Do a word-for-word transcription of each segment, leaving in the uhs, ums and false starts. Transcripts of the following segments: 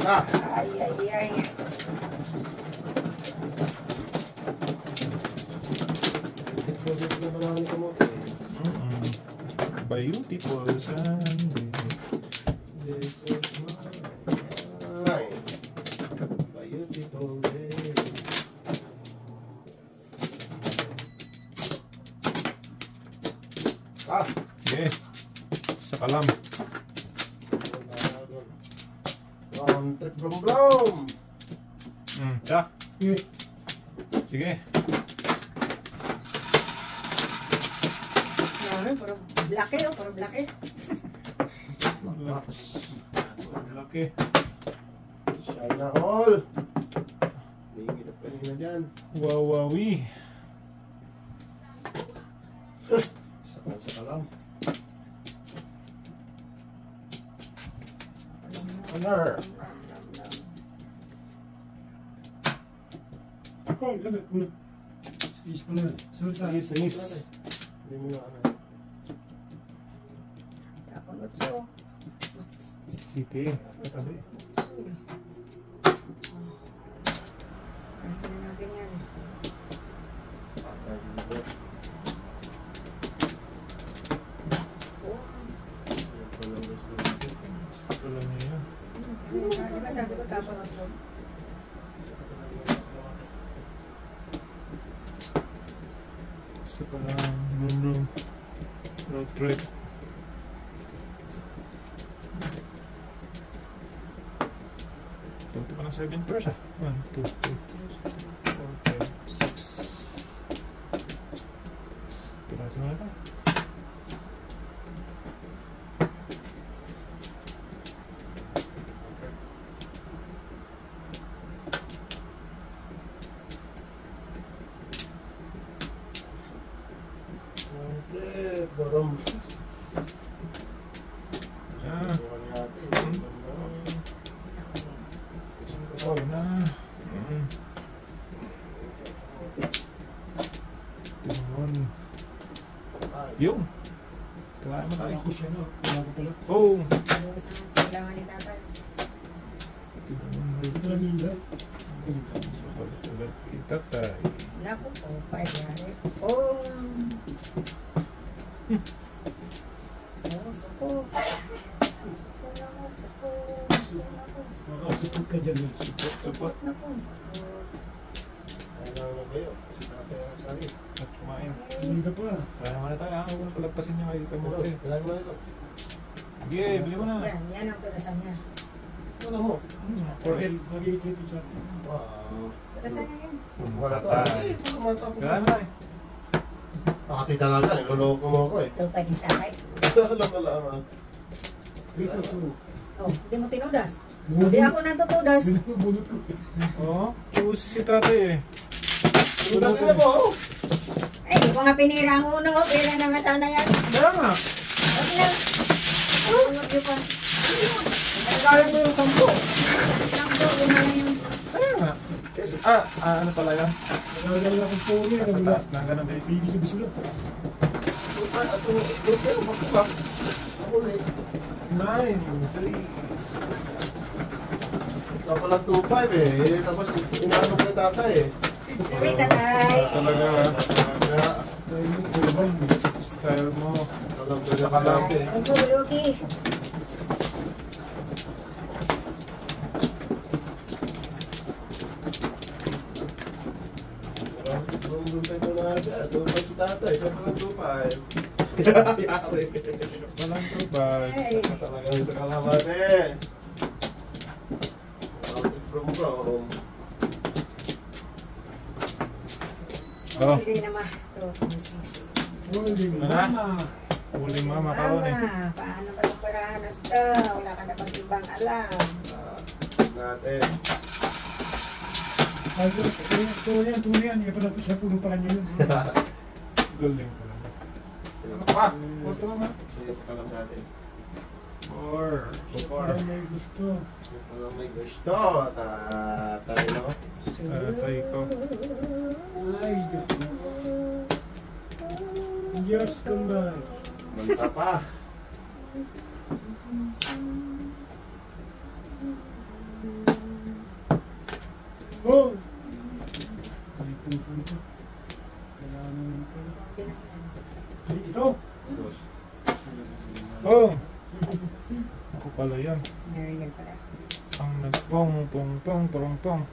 muna. Ay, ay, ay. Deposit na maraming kamote. Mm-mm. Beautiful Sunday. This is my beautiful day. Ah! Okay. Sa kalam. One trip from Brom! Mm, siya. Sige. Sige. Ano, puro black eh, oh, puro black eh. Laki. China all! Hingit at kanina dyan. Wawawi. Sakal sa kalam. Honor! Ako, lagat mo. Sige pa na. Sunod sa Sayis, sayis. Hindi mo na ano. Kapag so. Sige. Katabi. Ano na natin yan? Patay dito. Oh, Yan pala gusto natin. Gusto ko lang niya yan. di ba sabi ko kapag so? Gusto ko lang. Room, room. Road trip. Punto pa ng seven pairs ah. one, two, three, four, five, six. Tirasin mo na ito. One trip, Brom. Ah. Buwan natin. Oh, na. Mm. Tingnan. Yung. Kailangan mo tayo. Ako siya na. Wala ko pala. Oh. Ano sa kailangan ni tatay? Tingnan. Ito lang yun dyan. Ulit itatay. Naku po, payari. Oh. Oh, suko. Suko naman, suko. Suko naman. Makasipot ka dyan eh. Support, support. Naku, suko. Kailangan na kayo. Si tatay ang sari. At kumain. Hindi ka pa. Kaya naman na tayo. Ah, huwag na palagpasin niya kayo kamote. Kailangan mo ito. Sige, bili mo na. Yan, yan ang tunasan niya. Wala mo. Hmm, four L. Mag-iikiti siya. Wow. Tunasan niya yun. Wala to. Patay. Ay, ito kumatapos. Kailangan mo tayo. Pakati talaga. Niloloko mo ako eh. Ito pa din sa akin. Alam mo lang ah. Dito ko. Oh, hindi mo tinudas. Hindi ako natutudas. Binubunot ko. Oo. Choose si tatay eh. Tunas na po. Ay, hindi ko nga pinira ang uno. Pira na nga sana yan. Kaya nga. Okay lang. Tunod niyo pa. Kaya mo yung sampo. Sampo, yun na lang yung... Kaya nga. Ah, ah, ano pala yan? Nagagala akong phone niya. Sa taas na ganun din. Hindi ko bisulat. Ay, ato. Doon kayo. Bakit ba? Ako ulit. Nine, three. Ikaw pala two five eh. Tapos inaano ko na tatay eh. Sorry, tatay. Talaga. Kaya, Tayo mo, kulban. Style mo. alam ko na kalam eh. Ay, ito, Luki. Doon doon tayo na agad. Doon pa si tatay. Ikaw pala two five. Yari. Walang tubag. Ay, Talaga yung sa kalaman eh. From from. Oh. hindi naman. Ito, sisi. Holding Ano na? mama. Huling mama ka ron eh. Mama, paano ba itong parahan ito? Wala ka na bang ibang alam. Ah, natin. Ay, ito, ito yan, ito yan. Hindi pa na siya puno pa kanya yun. Galing pala. Sino Pa! Punto ka na. sino sa kalam natin? Four. Four. Parang may gusto. Ito may gusto. Tatay no? Tatay ko. Ay, Diyos kumbay. Manta pa. Oh! Ay, pupunta. Kailangan naman ko. Ay, ito! Dos. Oh! Ako pala yan. Nariyan pala. Ang nagpong, pong, pong, pong, pong.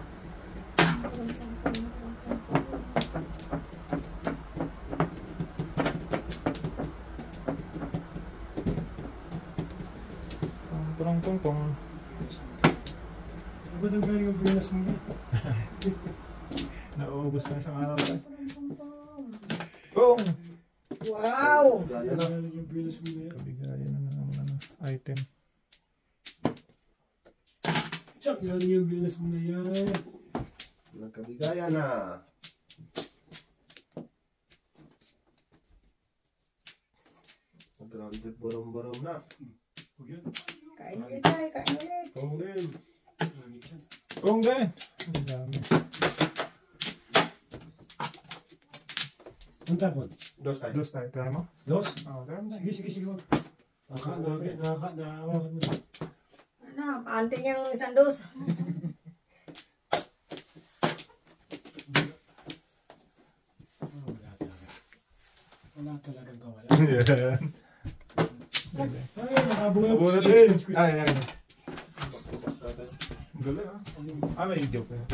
Pong, pong, pong, pong. Saan ba nang galing ang Pinas mo? Nauubos na isang araw tayo. Pong! Wow! Gaya Saan na. galing yung Pinas mo na yan? Kabigayan na ng ano, item. Saan galing yung Pinas mo na yan? Nagkabigaya na. Grounded barong-barong na. Huwag yan. Kain ulit tayo, kain ulit. Kung din. Langit yan. Pong din! Ang dami. Ang tapon? Dos tayo. Dos tayo. Try mo? Dos? Oo, try mo. Sige, sige, sige. wag. Naka, naka, naka, naka, naka. Ano, ante niyang isang dos. Oh, wala talaga. Wala talagang kawala. Yan. Ay, nakabuhay. Abunod Squid, din. squid, squid. Ay, ay. Bukas natin. Galing ah. Ah, may joke na.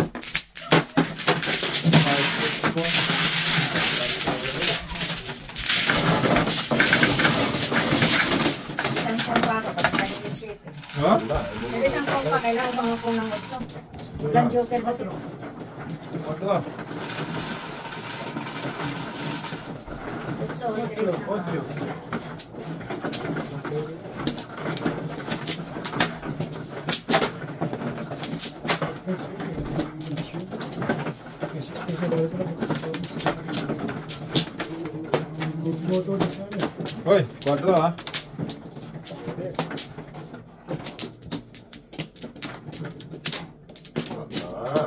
Isang pompa ka, pag naging shit. Ha? Wala. Pero isang pompa, kailangan bang ako ng utso? Walang joker kasi. What ba? Utso, hindi rin Audio. Kasi, kasi wala pala. Motor na sana. Hoy, kwarto ah. Ah.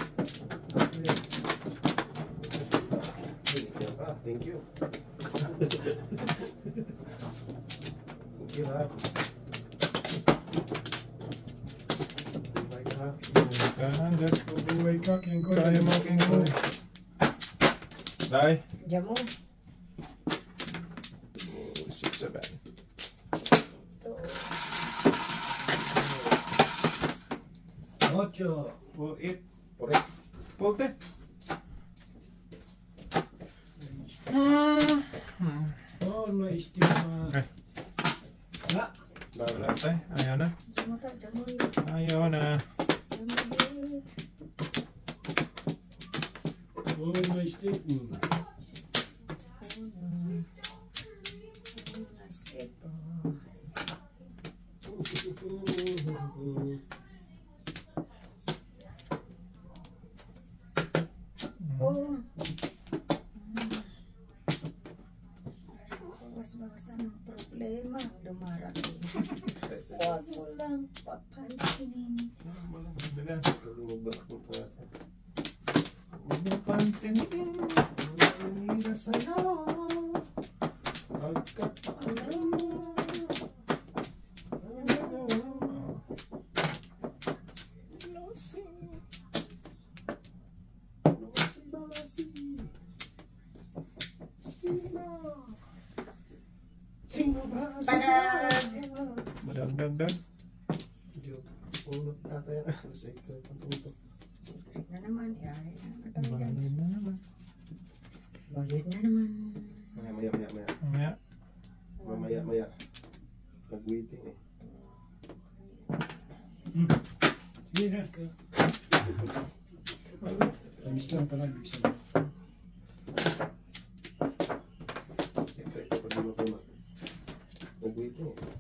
Thank you. Thank you ha. Bye ha. Kanan, Buhay ka, king ko. kaya mo king ko. Dai. Diyan mo. Six, seven. Ocho. Four, eight. Correct. Pulte. Oh, na-estima. Ay. Ah, Wala tayo. Ayaw na. Diyan mo tayo, diyan mo. Ayaw na. Diyan mo ulit. oh, na-estima. Ito. Oh. Bawas-bawasan ang problema ang dumarating. Huwag mo lang papansinin. Dagan. Lumabas mo ito natin. Huwag mo pansinin. Nanira sa'yo. Pagkapaalam mo. Sino ba Panag! Madagdag-dag. Unot ata yan. Secret ang utot. Na naman, yari na naman. Bagay na naman. Bayad na naman. Maya, maya, maya, maya. Mamaya. Mamaya, maya. Nag-waiting eh. Hmm. Sige na. Tamis lang pala. Ibig sabihin. Secret kapag di mo po na. Nag-waiting eh.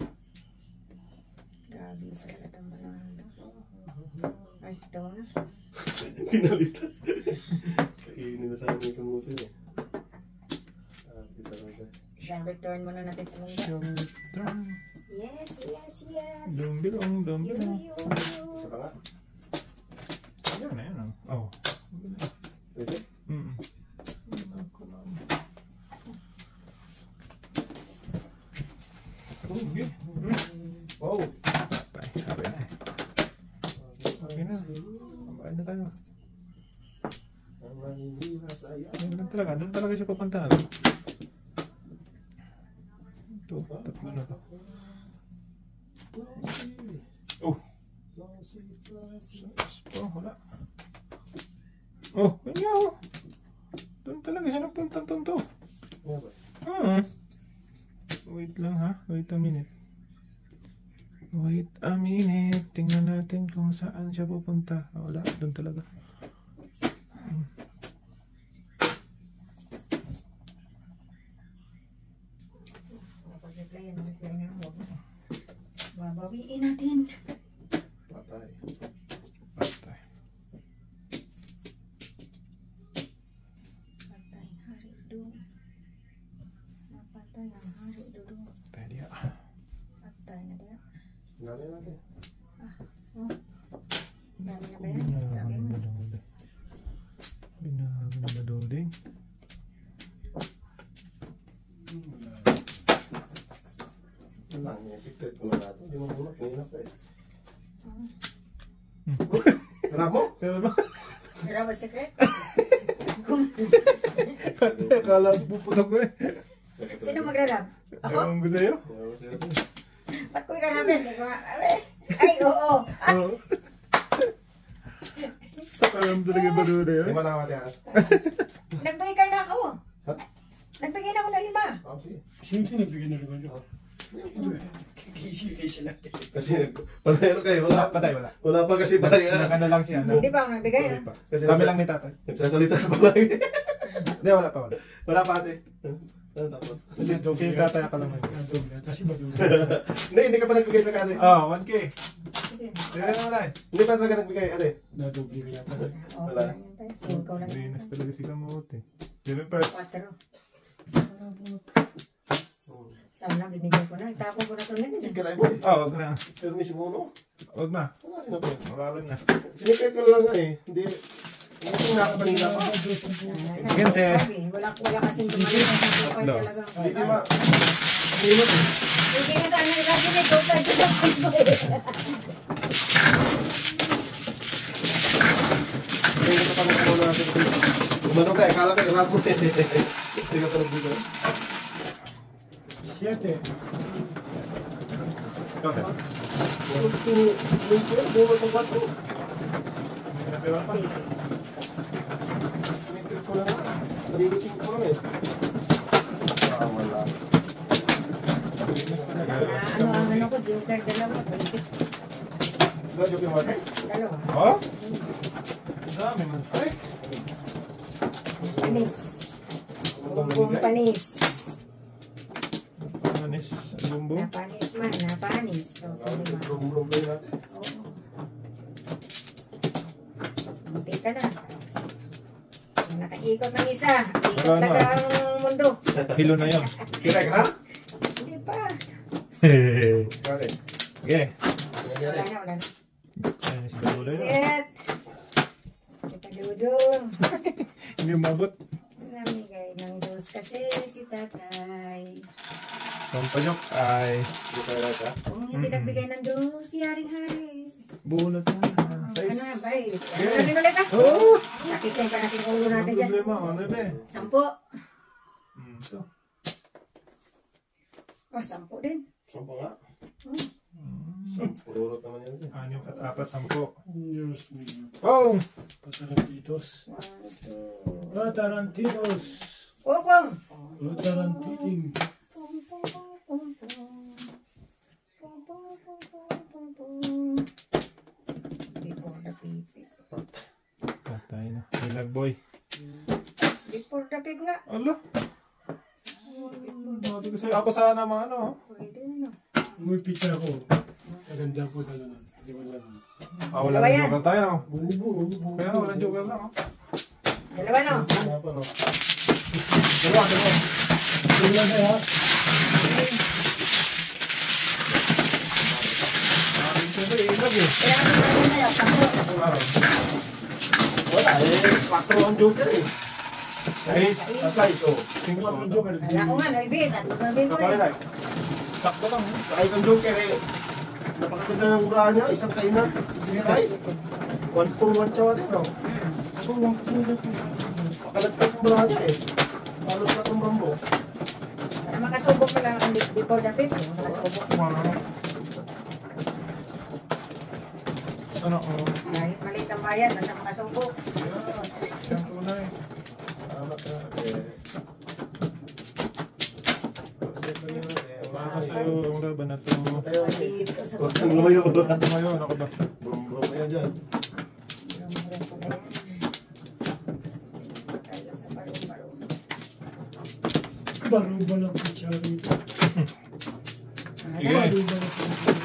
Gabi pala itong balanda. Ay, ito na. Pinalitan. Kainin na sa amin yung kamutin eh. Ah, di talaga. Sean, return muna natin sa mungga. Siyang turn. Yes, yes, yes. Dumbilong, Yo, dumbilong. yo, Isa yo. pa nga. Yan na yan. Oh. Pwede? Mm. Sige. Wow! Bye. Sabi na eh. Okay na. Kabain na tayo. talaga siya papuntahan. Ito, tatlo na to. Oh! Oh, wala. Oh, kanya oh. Doon talaga siya nagpunta to. Hmm. Wait lang ha. Wait a minute. Wait a minute. Tingnan natin kung saan siya pupunta. Ah, wala. Doon talaga. Hmm. Babawiin natin. Patay. Patay. Patay ang hari doon. Napatay ang hari doon. Patay dia. Patay na dia. Dali natin. Oh. Dami na ba yan? Sabi mo. Binago na madoding. Wala niya, secret ko na natin. Hindi mo muna, kanina pa eh. Wala mo? Kaya ba? Pero ba secret? Akala ko puputok ko eh. Sino magrarap? Ako? Ewan ko sa'yo. Ewan ko sa'yo. Ba't ko irarapin? Hindi ko ma- Ay, oo. Ah, Oo. Sa kalam talaga ba doon eh? Lima lang natin ha. nagbigay kayo na ako. Ha? Nagbigay na ako ng lima. Oo, sige. Sino nagbigay na rin ko? Sige, sige sila. Kasi panayro kayo, wala. Patay, wala. Wala pa kasi parang Ano lang siya. Hindi ba ako nagbigay? Hindi ah? pa. Kasi Kami lang ni tatay. nagsasalita ka pa lagi. Hindi, wala pa, wala. Wala pa ate. Ano tapos? Si, si tatay ka lang. Kasi ba doon? Hindi, hindi ka pa nagbigay sa ate. Oh, one K. Sige. Hindi na wala eh. Hindi pa talaga nagbigay ate. Nadoble ka yata. Wala. Cinco lang. Linas talaga si Kamote. Pero first. Quatro. Sana binigay ko na. Itapon ko na ito next. Hindi ka na boy. Oh, wag na. Pero ni si Mono. Wag na. Wala rin ako. Mawalan na. Sinikret ko lang nga eh. Hindi. Hindi ko nakapanila pa. Sige, sir. Wala, wala kasing dumalit na sa buhay No. talaga. Hindi di ba? Hindi mo. Hindi na sana ilagay na ito. Kahit ito Hindi ko pa nakakuha natin. Umano ka eh. Kala ka ilan mo eh. Hindi ka pa nagbigay. Siete. Okay. Buwan ko ba ito? Nagawa pa. Sinikret ko lang nga. Nagigitsing ko lang eh. Ah, wala. Ano ang ano ko, joker dalawa. Diba, joke yung wate? Dalawa. Oh? Dami man. Ay! Panis. Bumbong panis. Manis. Bumbo. Napanis man, napanis. O, lima. Rum-rum natin. Oo. Munti ka na. Nakaikot ng isa. Ikot Wala na. talaga ang mundo. Hilo na yun. Direk na? Hindi pa. Hehehe. Kali. Okay. Wala na, wala na. Ay, si Kamote yun. Set. Si Padudong. Hindi umabot. Namigay ng dos kasi si tatay. Pampajok ay Hindi tayo rata. Kung hindi nagbigay ng dos, si Haring-Hari. buo na ito. Ano Size. na, bay? Ano natin ulit ah? Oo! Nakikita pa natin ang ulo Ano natin dyan. problema? Ano ba eh? Sampo. Hmm, so. Oh, sampo din. Sampo nga. Hmm. Pururot naman yan. eh. Anim at apat, sampo. Diyos mío. Oh! Patarantitos. One, two. Patarantitos. Oh, pong. Patarantiting. Pum, pum, pum, pum, pum. Pum, pum, pum, pum, pum, pum. Before the pipig. Patay na. Ilag boy. Before the pig nga. Ala! Sabi ko sa'yo, ako sana mga ano. Pwede na. May pizza ko. Kaganda po talaga. Hindi mo lang. Ah, wala Dalawa na yan. joker tayo. No? Bubo, bubo. Kaya nga, wala joker lang. Oh. Dalawa no? Wala pa, no? Dalawa, dalawa. Hindi lang kaya. Sabi ko sa'yo, ilag eh. Kaya kami natin tayo. Sampo. Ah. Wala eh. Quattro ang joker eh. Size. Size, oh. Cinco. Quattro joker. Wala ko nga, naibig. At magabig ko Kapalay eh. lang. Sakto lang. eh. Size ang joker eh. Napakaganda ng ura niya. Isang kainan. Sige tayo. One for one chow din, no? Hmm. So, wag po na po. Makalagtag yung ura niya eh. week before the fifth, yung nakasubo. Wow. Sana oh. Kahit maliit ang bayad, basta makasubo. Yeah. Yan tunay. Tama ka. Eh. Para sa'yo ang laban na to. Tayo. Dito sa Huwag kang lumayo. Ano ngayon? Ako ba? Brum-brum mo yan dyan. Tayo sa barong-barong. Baro-balak ko siya rito. Sige. Baro-balak ko siya rito.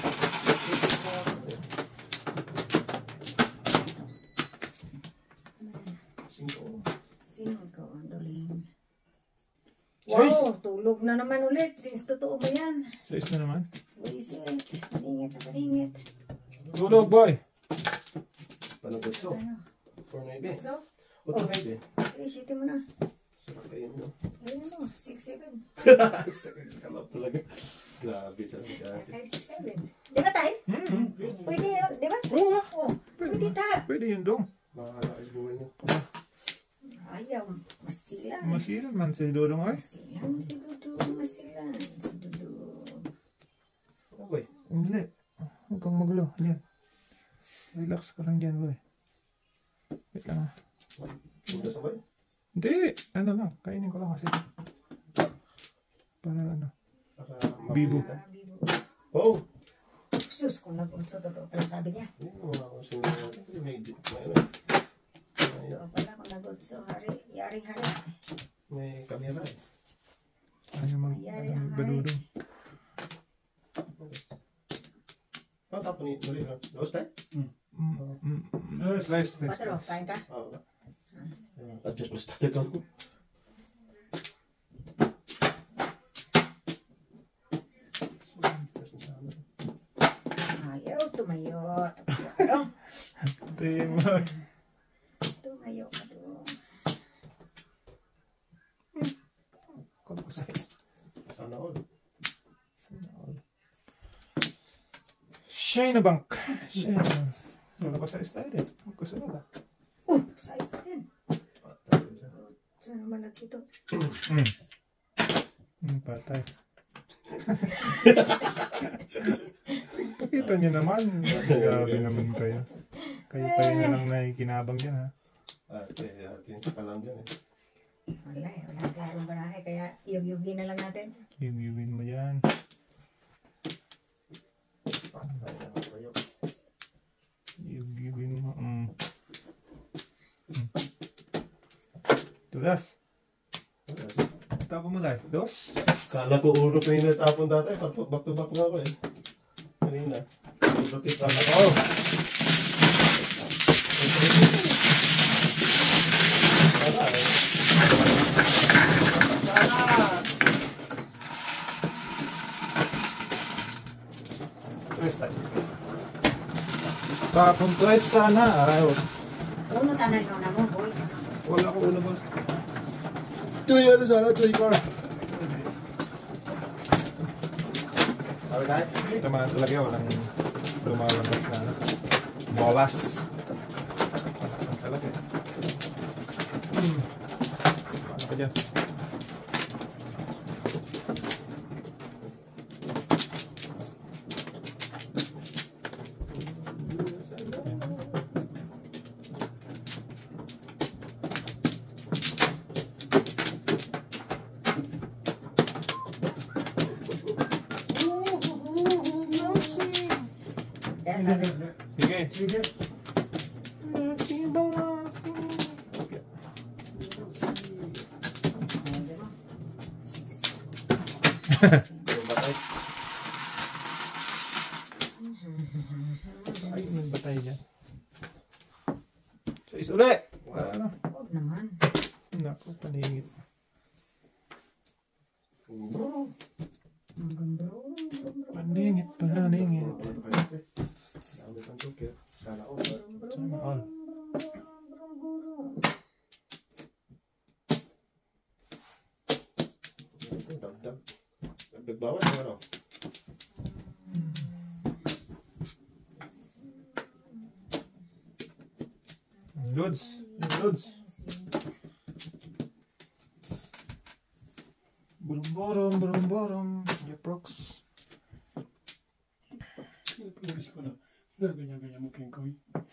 Singko. Cinco, ang duling. Wow, tulog na naman ulit. Since totoo ba yan? Sais na naman. Wisit. Maningit na maningit. Tulog boy. Panagot so. Ano? four ninety. So, Oto ninety. sige, shootin mo na. Sarap kayo mo. Ayun mo, six seven. Kalap talaga. Grabe talaga si ate. five six seven. Di ba tayo? Hmm. Pwede yun, di ba? Oo nga. Oh, pwede tayo. Pwede yun dong. Makakalaki buhay niyo. Ayaw, masilan. Masira man si Dodong ay. Masilan si Dudu, masilan si Dudu. Ano boy? Hindi. Huwag kang magulo. Yan. Relax ka lang dyan boy. Wait lang ah. Punta sa boy? Hindi. Ano lang. Kainin ko lang kasi. Para ano. Para Bibo. mapilitan. Ah, bibo. Oh! Sus, kung nag-unso totoo pala sabi niya. Hindi mo mga kung sino natin. May may ano. May, Totoo pala kung nag-unso, hari, yaring hari. may kamera eh. Ayaw mag... Yari Ano, ang hari. badudong. Oh, tapos ni muli lang. Laos tayo? Mm, mm, mm. Slice, slice. Patro, kain ka? Oo. Adjust mo sa tatay ko. Ayaw, tumayo. Tumayo ka dong. Tayo mo. Tumayo ka dong. Kung ko size. Sana all. Shine bank. Shine. Wala ko size tayo din. Magkusunod ah. Uh, size na din. Patay siya. Saan naman nagkito? Mm. Mm, patay. Kita niyo naman. Grabe naman kayo. Kayo pa rin na lang nakikinabang dyan ha. Ate, atin pa lang dyan eh. Wala eh, wala klarong barahe. Kaya yug-yugi na lang natin. Yung mo yan. Patay na ako kayo. Yung mo. Mm. Mm. Tulas. Tapo mo lang. Dos. Kala ko ulo pa yung natapon dati. Back to back nga ako eh. Kanina. Ulo kita. Oh. Sana eh. Tres tayo. Tapon tres sana. Ay, Uno sana yung na mo, boy. wala ko ulo ba? Ito yung ano sana. Ito yung car. Sabi tayo? Tama talaga. Walang lumalabas na ano. Bolas. Walang talaga. Hmm. Paano ka dyan? Yan, natin. Sige. Sige. Yung batay. Ay, may batay dyan. Sa isa ulit. Wala na. Huwag naman. Naku, paningit. Bro. Paningit, paningit. Dami pang tukir. Sana all. Sana all. Dagdag. Dagdag bawat o ano? Loads. Loads. Borom-borom, borom-borom. Ya, prox. Pinalis ko na. Na, ganyan-ganyan mo kengkoy.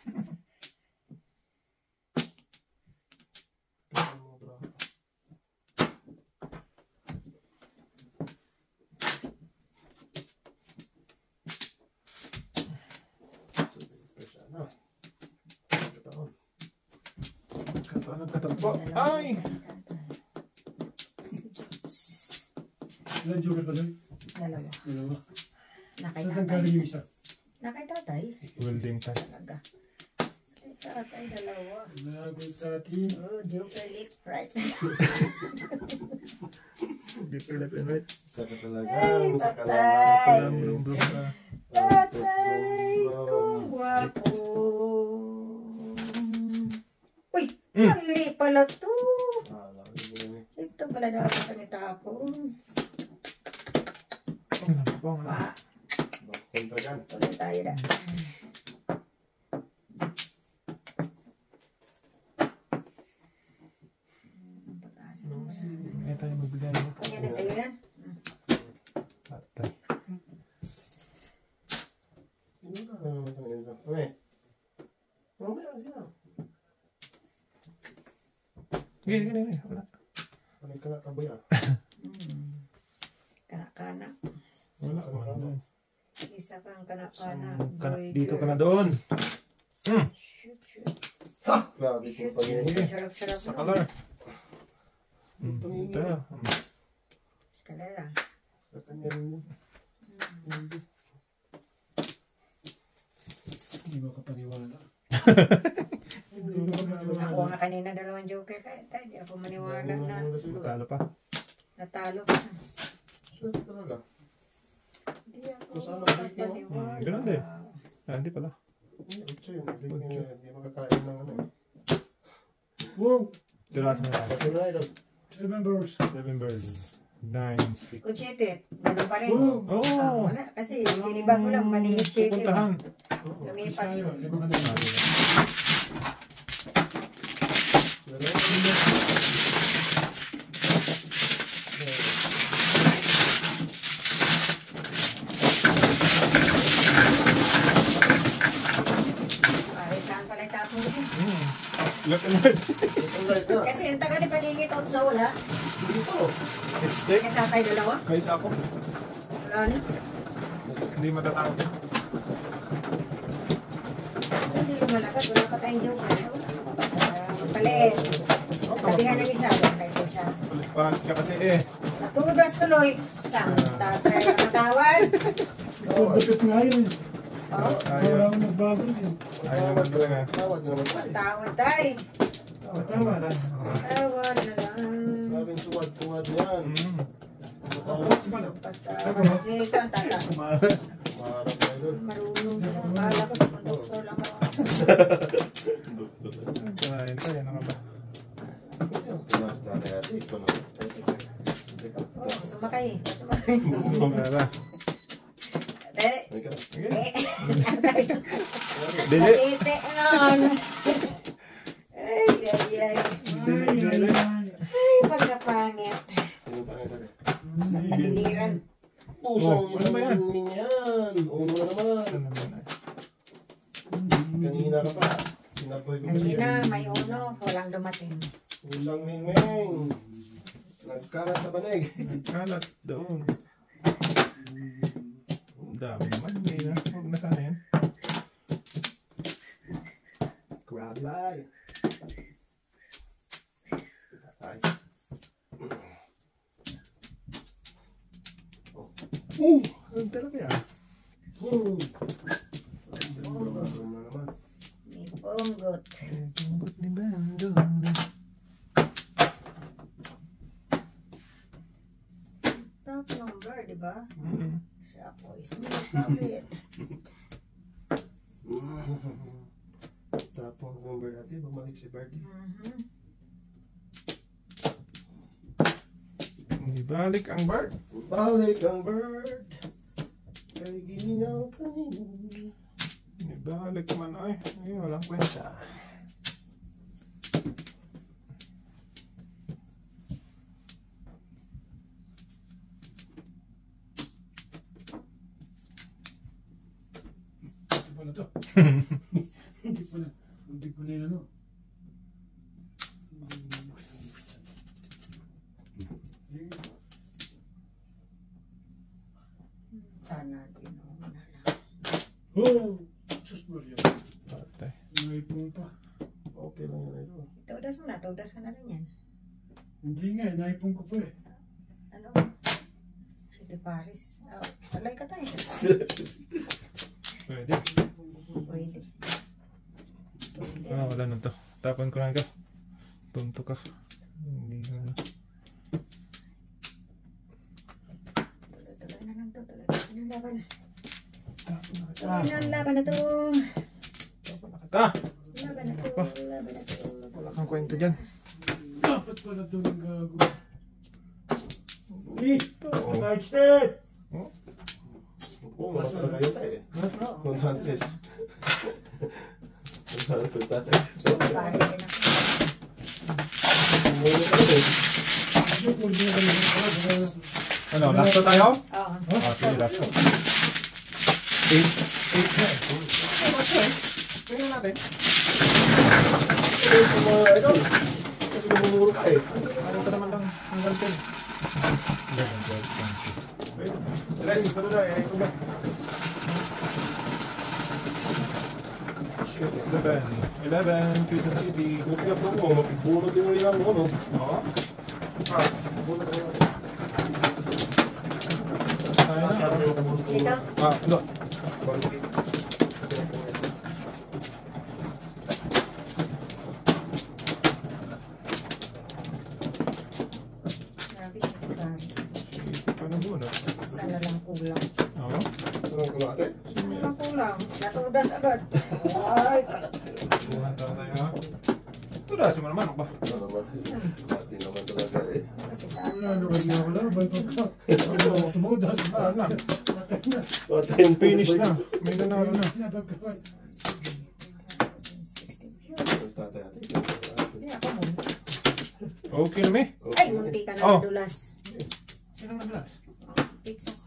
Kataon, kataon po. Ay! Ilan joker ka doon? Dalawa. Dalawa. Nakay Saan tatay. galing yung isa? Nakay tatay. Welding tayo. Talaga. Nakay tatay, dalawa. Lagoy tati. Oh, joker lip right. Deeper left and right. Saka talaga. Ay, Saka patay. Salam, bro, bro. Tatay kong gwapo. Uy, Mm. mali pala to. Ah, laki mo yun. Ito pala dapat kami tapon. Bong, Pa, Kontragan. tuloy tayo na. eh tayo magbigay mo. Kanya na sa'yo yan. Patay. Sino ka? Ano naman ito? Enzo? Ame. Mamaya siya. Sige, sige, sige. Wala. Ano ka na kaboy ah? Hmm. Kanak-kana. Wala. Wala. Isa kang kanak-kana. Kana- Boy, Dito ka girl. na doon. Mm. Shoot, shoot. Ha! Grabe po Shoot, pag shoot. Sige. Sarap-sarap Sa nun. color. Mm. Ito. Mm. Eskalera. Sa kanya rin yun. Hindi. Hindi mo ka paniwala. Hindi ko pa nalaman. Ako nga kanina dalawang joker kaya tayo. Di ako maniwala na Talo pa. natalo ka. Sure talaga. Hindi ako Kung saan ang breaking, makapaniwala. Hmm, ganun din. Ah, hindi pala. Hindi, ocho yun. Hindi hindi makakain ng ano. Wow! Tirasan na tayo. Kasi na idol. Seven birds. Seven bird. Nine stick. Kuchete, ganun pa rin. Wow! Oh! Ah, wala. Kasi tinibag ko lang maliit chete. Pupuntahan. Lumipat. Isa yun. Lima ka na Ah, yun. diba? Ay, saan pala tapo mo? Mm. Left and right. Itong light na. Kasi ang tagal ni paningit out sa wala. Dito. Six stick. Kaya tatay dalawa. Kaysa ako. Wala na. Hindi matatawag. Hindi lumalakas. Wala pa tayong joke. Wala pa paliit. Sabihan ng isa. Wala tayo sa isa. Palit ka kasi eh. Natudas tuloy. Sang tatay ang matawad. Ito, dapit nga yun. Oh, Wala Ayaw. akong nagbago yun. Ayaw naman talaga. Tawad nyo naman tayo. tawad tayo. Tama. Tawad na lang. Sabing suwad-tuwad yan. Mm. Matawad. Patawad. Dito ang tata. Maharap na idol. Marunong na lang. Bahala ko sa konduktor lang ako. Kain tayo. Ano ka ba? Pinas tatay ate. Ito na. Oh, sumakay. Sumakay. Bumara. Ate. Ay ka. Sige. Eh. Dili. Patite. Ano? Ay, ay, ay. Dili. Dili. Ay, pagkapangit. Sino pa nga Sa kadiliran. Pusang Oh, ano ba yan? yun yan. Uno na naman. Ano naman eh. Kanina ka pa. Sinapoy ko Kanina, may uno. Walang dumating. Usang ming-ming. Nagkalat sa banig. Kalat doon. Ang dami naman. Hindi na. Huwag na sana yan. Crab lie. Ay. Uh! Ang talaga yan. Boom. Boom na naman. May bonggot. Tunggot ni Bando. Top number, di ba? Mm. Siya po is ulit. Tapos number natin, bumalik si Birdie. Mhm. Ibalik ang bird. Balik ang bird. Kay ginaw kanina. Ibalik man ay. Ay, walang kwenta. na to. Hindi pa na. Hindi pa na yun ano. Sana tinong na lang. Oh! Sus Maria. Patay. Naipong pa. Okay lang yan, idol. Taudas mo na, taudas ka na rin yan. Hindi nga, eh, naipong ko pa eh. Ano? City Paris. Oh, alay ka tayo. Pwede. Pwede. Pwede. Ah, wala na to. Tapon ko na ito. Tunto ka. Hindi na. Tuloy-tuloy na lang to. Tuloy-tuloy na laban. Tapon na kita. Tuloy na ang laban na to. Tapon na kita. Laban na to. Laban na to. Wala kang kwento dyan. Dapat pala doon ang gago. Eh! Oo. Kahit step! Oh, Oo, mas talaga yun tayo eh. Oo. one hundred. one hundred tayo. So, pare din ako. Muna ka rin. ano, last na tayo? Oo. Ah, sige, last na. Eight. Eight na eh. Okay, last na eh. Tingnan natin. Eh, sa mga idol. Kasi namumuro ka eh. Ano ka naman lang hanggang ten? eleven, twelve, twenty. Wait. Tres, ito na eh. Ito ba? seven, eleven, Quezon City. Buti ka po mo, mapibunod yung ulit ang ano. Oo. Ah, bunod ka naman. Tayo na. Dito. Ah, no. Grabe, City Paris. Paano muna? Sana lang kulang. Oo. Sarang kulate. Sana lang kulang. Natudas agad. Ay, Buhan tayo tayo ha. Tudasin mo naman ako ba? Ano naman. Pati naman talaga eh. kasi Wala tata. naman niya wala. Ba't ka? Ano, tumudas. Ah, na. Patay na. Patay na. Finish na. May nanalo na. Nabagkawan. sixteen. Tatay ate. Hindi ako muna. Okay na may? Ay, munti ka na Oh. nadulas. Sino naglas? Pizzas.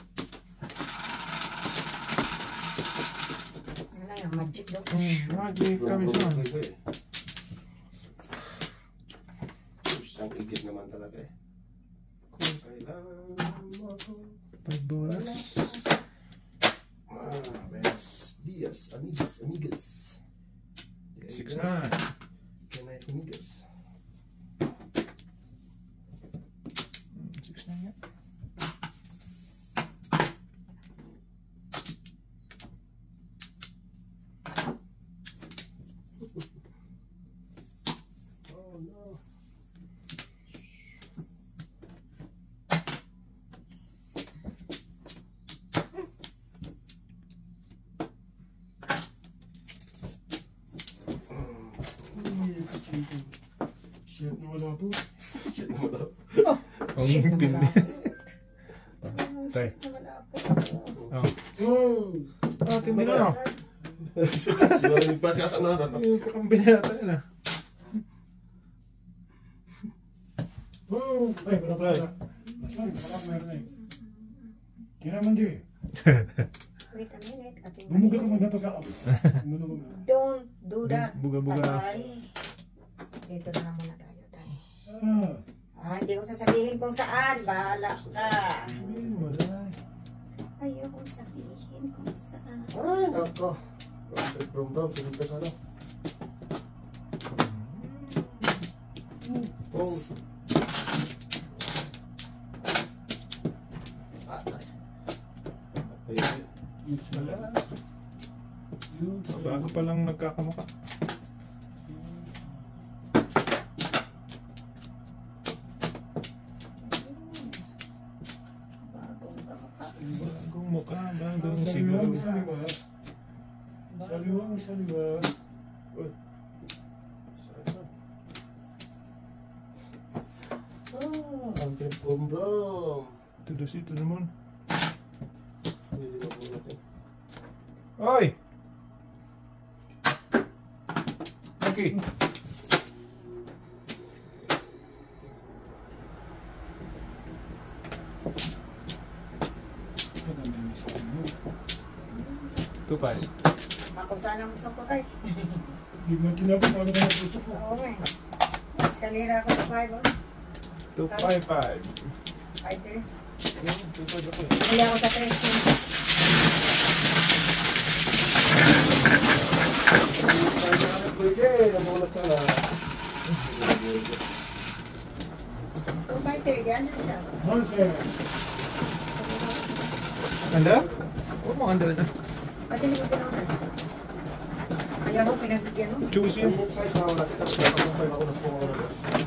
Ano na yung magic daw. Hmm, magic kami sa. Ang igit naman talaga eh. Kung kailangan mo ako. Five dollars. Ah, buenos dias, amigas, amigas. Six na. Can I amigas? Six na yan. Oh no. Shit na wala po. Shit naman daw. Ang tindi. Tay. Wala po. Oh. Oh! Ah, tindi na. Sorry pa ka ano. Yung kakambin yata nila. Oh! Ay, wala pa wala. Sorry, wala pa meron eh. Kira man di. Wait a minute. Ating Bumuga ka man na pagka-up. Bumuga. Don't do that. Buga-buga. Patay. Dito na lang muna tayo, tay. Ah! Ah, hindi ko sasabihin kung saan. Bahala ka. Ay, wala. Ayokong sabihin kung saan. Ay, nako. From from, sige ka sana. Oh. Atay. Atay. It's wala. Yun sa... Bago pa lang nagkakamuka. Bagong kamukha. Bagong mukha, bagong Saliwang siguro. saliwa. Saliwang saliwa. Uy. Saan? Ah, ang from from. Tudos ito naman. Hindi na po natin. Oy! Okay. two five. Ako sana ang gusto ko tayo. Hindi mo tinapos ako na puso ko. Oo nga eh. Mas kalira ako sa five, oh. two five five. Five, three. two five ako eh. Hindi ako sa tres. Pwede, namulat sana. Two, five, three. Gano'n siya. Onse. Anda? Huwag mo anda na. Pati hindi ko pinunod. Ayaw mo, pinagbigyan mo. Choose yun. Yung size na ako natin, tapos napag-compare ako na po ako na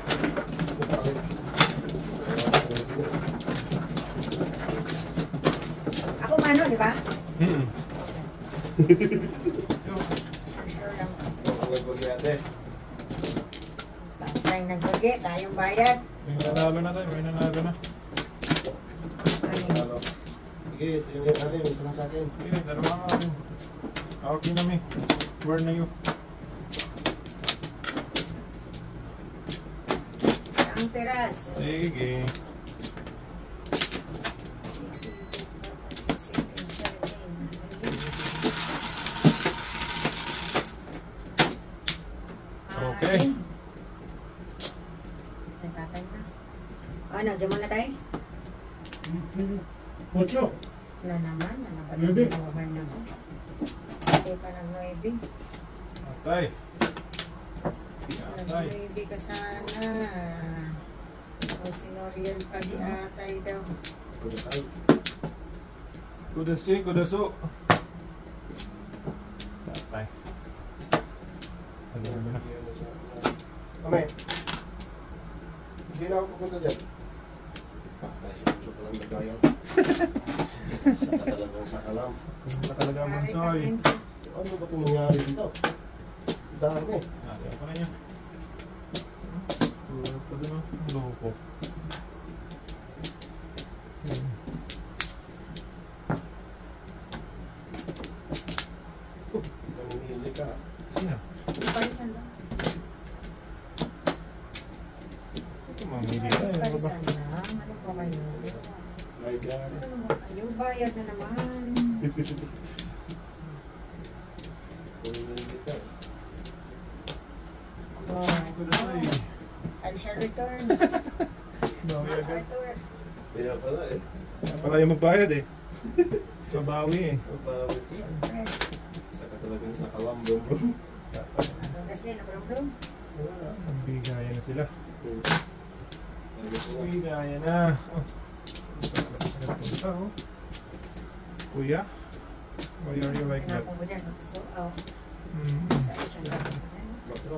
Ako mano, di ba? Hmm. Sure lang. Pag-wag yate. Tayong nagbagi, tayong bayad. May nanalo na tayo, may nanalo na. Ano? Sige, sige nga natin, may isa lang sa akin. Sige, dalawa nga ako. Okay na mi. Where na you? Isang peraso. Sige. sixteen, seventeen. Okay. Natatay na. Ano, dyan muna tayo? Ocho. Wala naman, ano ba Nuebe. naman na ko? Hindi pa nag-nuebe. Atay. Atay. Nag-nuebe ka sana. O sinorial pa di atay daw. Pwede tayo. Kudasi, kudaso. Atay. Ano na? Mame, hindi na ako pupunta dyan. Patay, si Pucho palang nagayang. Saka talagang saka lang. Wala talaga Pare man ka, soy. Enzo. Ano ba itong nangyari dito? Dami. Ari ako na niya. Tulad pa doon ang loko. Hmm. Namimili ka. Sino? Parisan lang. Ito mamili ka. Ano ba? Parisan lang. Ano pa kayo? My God. Ano ba kayo? Bayad na naman. Namimili ka. Oh. Kudasay. I'll share return. Bawi agad. Return. Kaya pala eh. Kaya pala yung magbayad eh. Mabawi eh. Ang bawit ko. Siyempre. Saka talagang sa kalambong bro. Ang gas nila, bro-bro. Wala. Ang bigaya na sila. Hmm. Talaga sila. Bigaya na. Oh. Punta oh. Kuya? Why are you like that? Pinapong mo dyan. So, oh. Hmm. Saan siya na? Bro.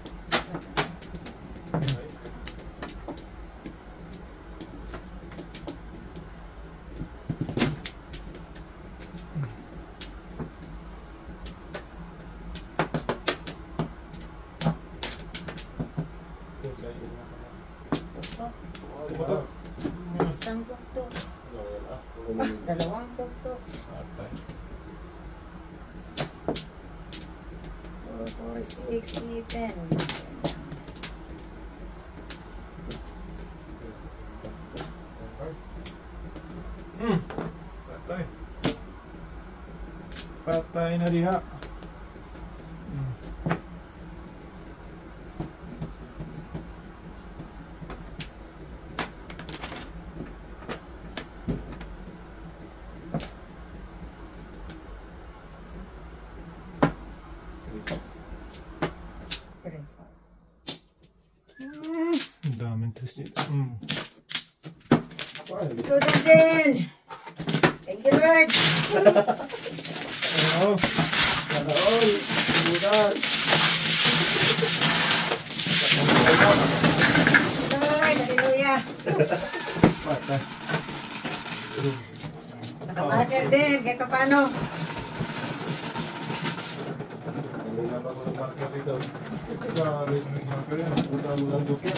Tuktok. Tumutok. Isang tuktok. Wala. Dalawang tuktok. Atay. four, four, six, eight, ten. Hmm. Patay. Patay na diha. Hmm. Three, four. Ang daming twist nito. Hmm. Tulog din! Thank you, Lord! Oh. Sana all. Bukan. Lord, hallelujah! Patay. Nakamarker din, kahit pa paano. Kanina pa ako nag-market dito. Grabe yung marker yan. Punta mo lang dukit.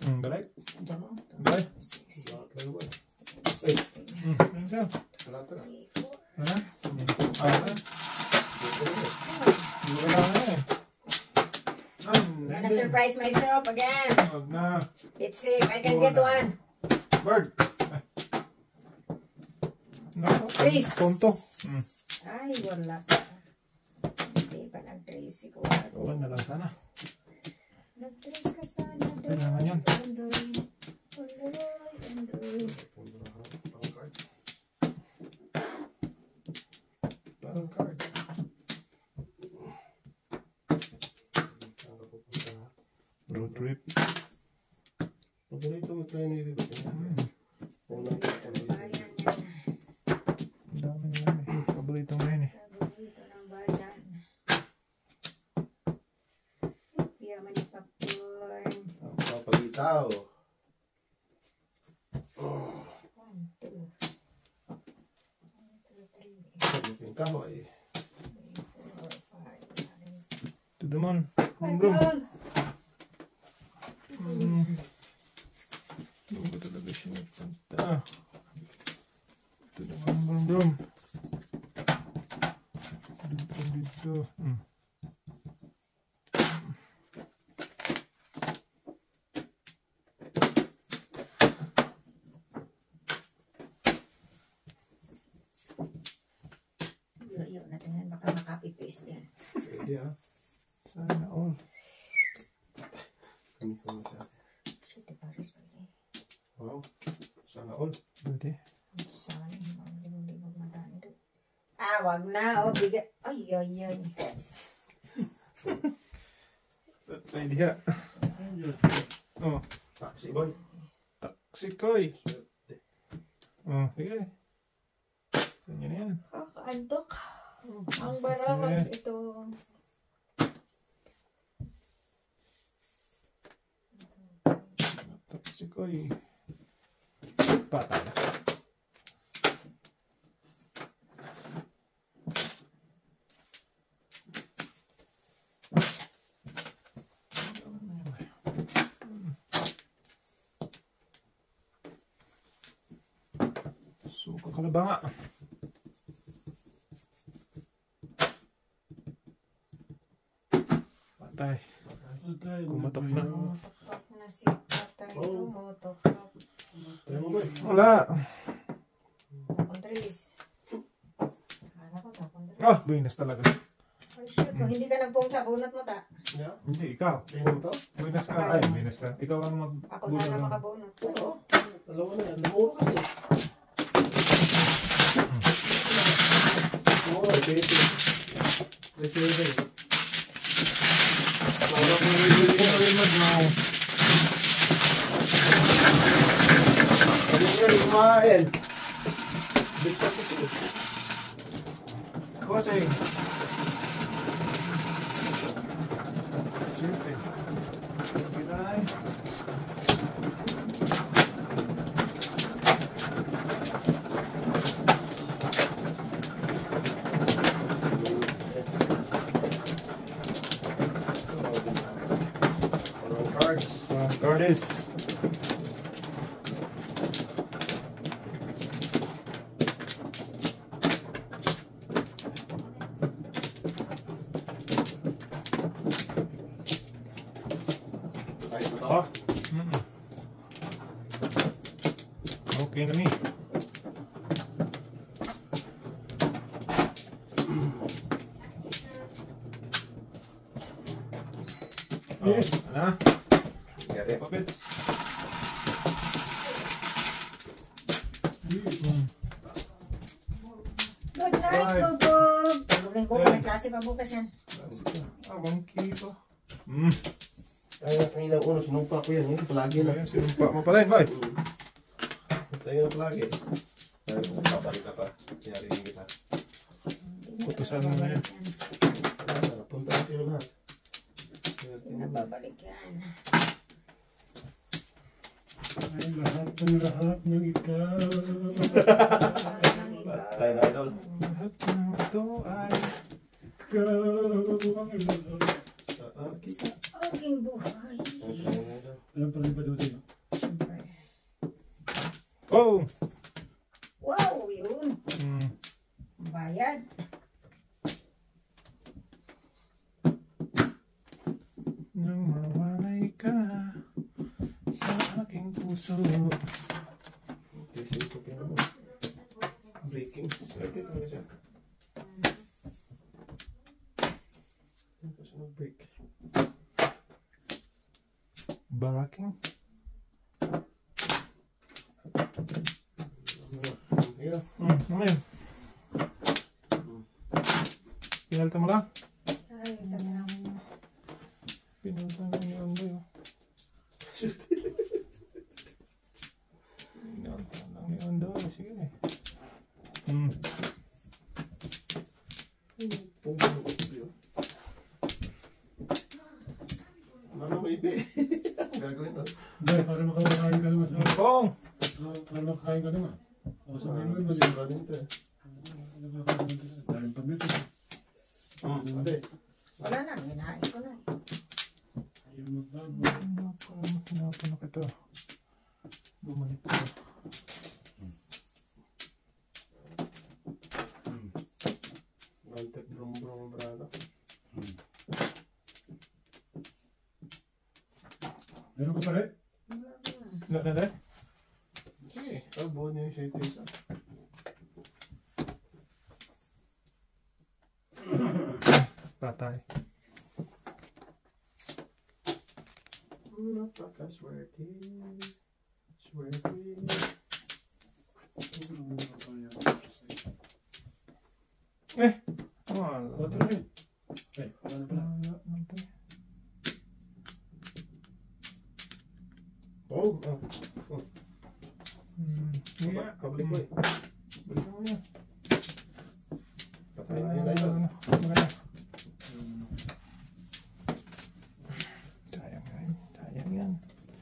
Hmm, balik. Diyan mo. Balik. six, Bakit lang ba? sixteen, Hmm, ano siya? Wala ka na. twenty-four. Ha? Ah, ah. Hindi ko kailangan na eh. Ah, I'm gonna surprise myself again. Wag na. Let's see if I can get one. Bird. Ay. Nako, Trace. tonto. Hmm. Ay, wala pa. Hindi pa nag-trace si Kuya. Tuwan na lang sana. Nag-trace ka sana doon. Kailangan yan. Andoy. Andoy. Andoy. Parang card. Parang card. Saan ka pupunta? Road trip. Paborito mo tayo ni Bibi. Unang Bayan yan. Ang dami na yan eh. Paborito mo yun eh. Paborito ng bayan. Yaman ni Popcorn. Ang papalitaw. One, two. One, two, three. Sabitin ka mo eh. Three, four, five. To the moon. Ay, Brum brum. Paul. Hmm. Doon ko talaga siya nagpunta. To the moon. Brum brum. Dito dito. Hmm. Layo natin yan. Baka makapy-paste yan. Pwede ah. Sana all. Kami ko mo siya. Shit, Paris pa eh. Wow. Sana all. Pwede. Sana yung mga limog-limog matando. Ah, wag na. O, bigat. Ay, ay, ay. Pwede ha. Oh. Taxi boy. Taksikoy. Swerte. Oh, sige. Saan yun yan? Kakaantok. Ang barahan ito. Taksikoy. Patay. Suka ka na ba nga? Patay. Kumatok na. Toktok na si Tatay. Tumutok-tok. Tayo mo boy. Wala. Tapon trees. Akala ko tapon trees. Ah, buinas talaga. Ay, shit. Kung hindi ka nagpunta, bunot mo ta. Yeah. Hindi, ikaw. Tayo mo to? Buinas ka. Ay, buinas ka. Ikaw ang mag... Ako sana makabunot. Oo. Dalawa na yan. Namuro kasi. Namuro. Pwede. Pwede pwede. Wala ko na rin yung mag-now. Ano nga rin kumain? Bigta ko siya. Kosing. Siyempre. Kitay. Walang cards. Uh, Cardis. Ayos na to. Mm-mm. Okay na mi. Yes. Oh, ano? Gari. Puppets. Mm. Good night, Bye. Bubog. Pagulin ko, may klase pa bukas yan. Ah, wangki pa. Hmm. Kaya kanina uno, sinumpa ko yan. Hindi palagi na. Ayan, sinumpa mo pala yun, boy. Sa'yo na palagi. Sabi ko, papalik ka pa. Kaya rin kita. Putusan mo na yan. Ah, punta natin yung lahat. Swerte Hindi mo. na babalik yan. Ay, lahat ng lahat ng ikaw. Tayo na idol. Lahat ng ito ay Ikaw ang lahat. Sa akin. Sa aking buhay. Tayo na idol. Alam pa rin ba doon? puso. Tisin ko pinamo. Breaking. Swerte talaga siya. Kasi mag-break. Baraking. Ayun. Hmm, ano yun? Pinalta mo lang? Ay, isa na lang. Pinalta mo ni Ondoy. oh. Pinalta lang ni Ondoy. Sige eh. Hmm. Ano mo ibi? Gagawin mo. Hindi, para makakain ka naman sa... Pong! Ah, para makakain ka naman. O sabihin mo yun, Kasi mali. maraming ito eh. Daming pamilya. Hmm, ate. Wala na, hinahain ko na. Ayaw magbago. Hinapa na kita. Bumalik ko. Mantek brum brum brada. Meron ka pa rin? Wala na rin? Sige, abo niya yung shape isa. Patay. Napaka-swerte. Swerte. Eh! Wala. Quatro rin. Okay, wala na pala. Wala na tayo. Oh, ah. Oh. Hmm. Yeah. Public mo eh. Balik mo yan. Patay na yun na yun. Ano? Maganda. Sayang yan. Sayang yan.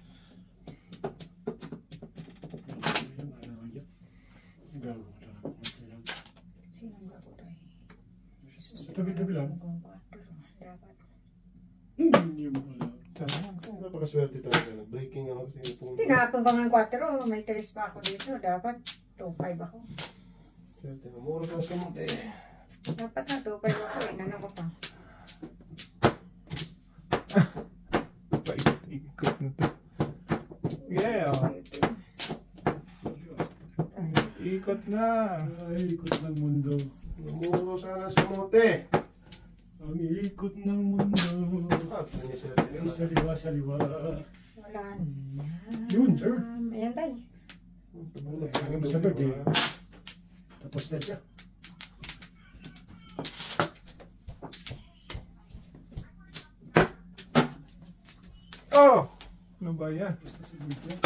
Sinong gago tayo? Tabi-tabi lang. Kung quattro, dapat. Hindi mo alam. Sayang. Napaka-swerte talaga. Breaking ako kasi yung punto. Tinapon ko ng quattro, may tres pa ako dito. Dapat two five ako. Swerte na. Mura ka sumot eh. Dapat na two five ako, inano ko pa. Paikot na to. Yeah. Ikot na. Ay, ikot ng mundo. Muro sana sumote. Ang ikot ng mundo. Ah, swerte Ay, na. saliwa, saliwa. Wala na. Yun, sir. Um, ayan tayo. Ang basta birthday. Tapos na siya. Oh! Ano ba yan? Basta si birthday.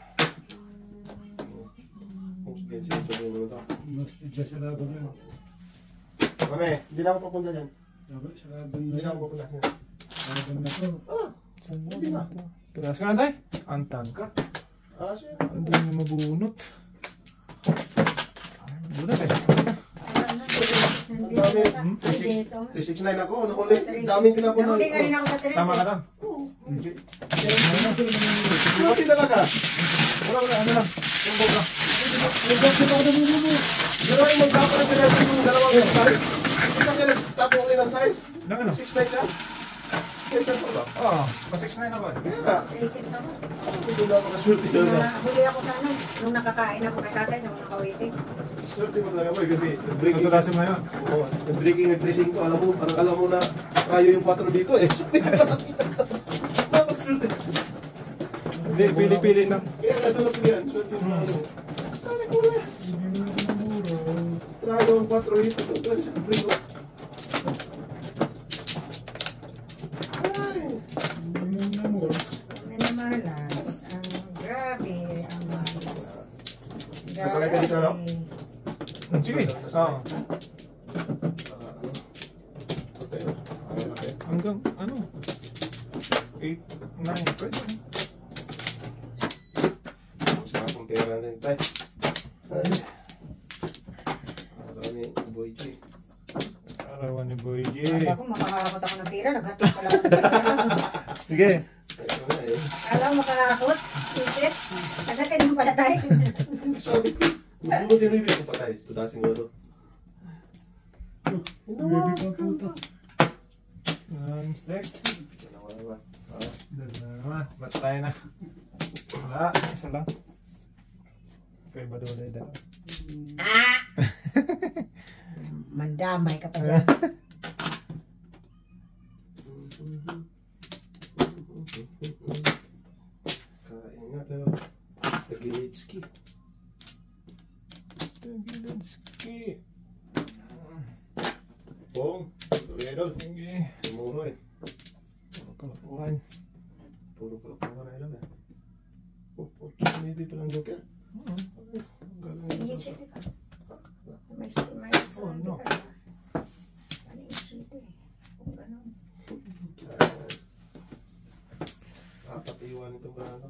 Kung sabihin siya, sabihin mo na ito. Basta dyan sarado na. Mami, hindi na ako papunta dyan. Dapat sarado Hindi na na. ako papunta dyan. Sarado na to. Ah, Saan mo Hindi na. na? Pilas ka na tayo? Ang tangka. ah, siya. Hindi na mabunot. Bunot eh. Wala na. Ang dami. Ay, dito. three six nine ako, nahuli. Daming tinapon. Nahuli nga rin ako sa tres. Tama ka eh. lang. Okay. Sumote talaga. Wala, wala. Ano lang? Yung boga. Dalawa yung magkapa na pinag yung dalawang size. Hindi ka siya nagtapo ulit ng size. Lang ano? six nine siya. Size na ba? Oo. Pa six nine ako eh. Kaya nga. three six ako. Hindi na ako kaswerte doon. Nahuli ako sa ano, nung nakakain ako kay tatay sa mga kawaiting. Swerte mo talaga boy kasi breaking. Tutulasin mo yun. Oo, breaking and tracing ko. Alam mo, parang alam mo na kayo yung quattro dito eh. Sabi ko lang. Napag-swerte. Hindi, pili-pili lang. Kaya nga doon ako yan. Swerte mo ano. Tari ko na. Try yung quattro dito. Doon sa break. Ay. Ano na malas, ang grabe, ang malas. Sasalay ka dito, no? Sige. Oo. Okay. Okay, okay. Hanggang ano? eight, nine. Pwede. Gusto na akong pera natin. Tay. Ay. Araw ni Boy G. Arawan ni Boy G. Kala ko makakakot ako ng pera, naghatid pala ako ng pera. Sige. Ito na eh. Kala ko makakakot, isit, naghatid mo pala tayo. Sabi ko, mabuti din review ko patay. Tudasin ko ito. Baby pa puto. Non-stick. Dalawa na ba? Ah. Dalawa. Ba't tayo na? Wala, isa lang. Kaya ba doon na Ah! Mandamay ka pa dyan. Kain nga pero Tagilitski. Tagilitski. Pong, Idol. Sige. Sumuro eh. Puro kalakuhan. Puro kalakuhan na ilan eh. Oh, opportunity dito lang joker. Hindi chili ka. May may Oh, no. ka. Ano yung chili? Kung gano'n. Apat iwan itong brano.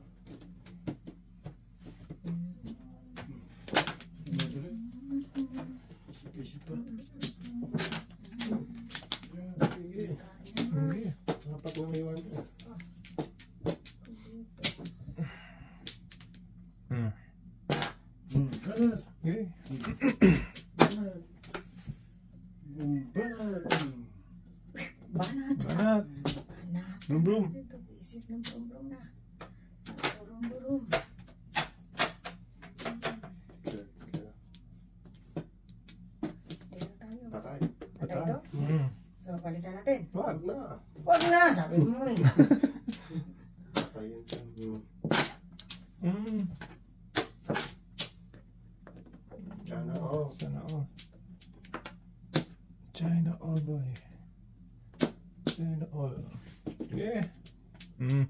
Isip pa. Sige. Sige. Apat lang iwan ito. Hmm. Hmm. Banat. Sige. Banat. Hmm. Banat. Banat. Banat. Banat. Brum brum. Ito, isip ng brum brum na. Brum brum. Dito tayo. Patay. Patay ito? Hmm. So, palitan natin. Wag. Wag na. Huwag na, sabi mo eh. Patay yun dyan. Hmm. Hmm. Sana all. Sana all. China all boy. China all. Sige. Hmm.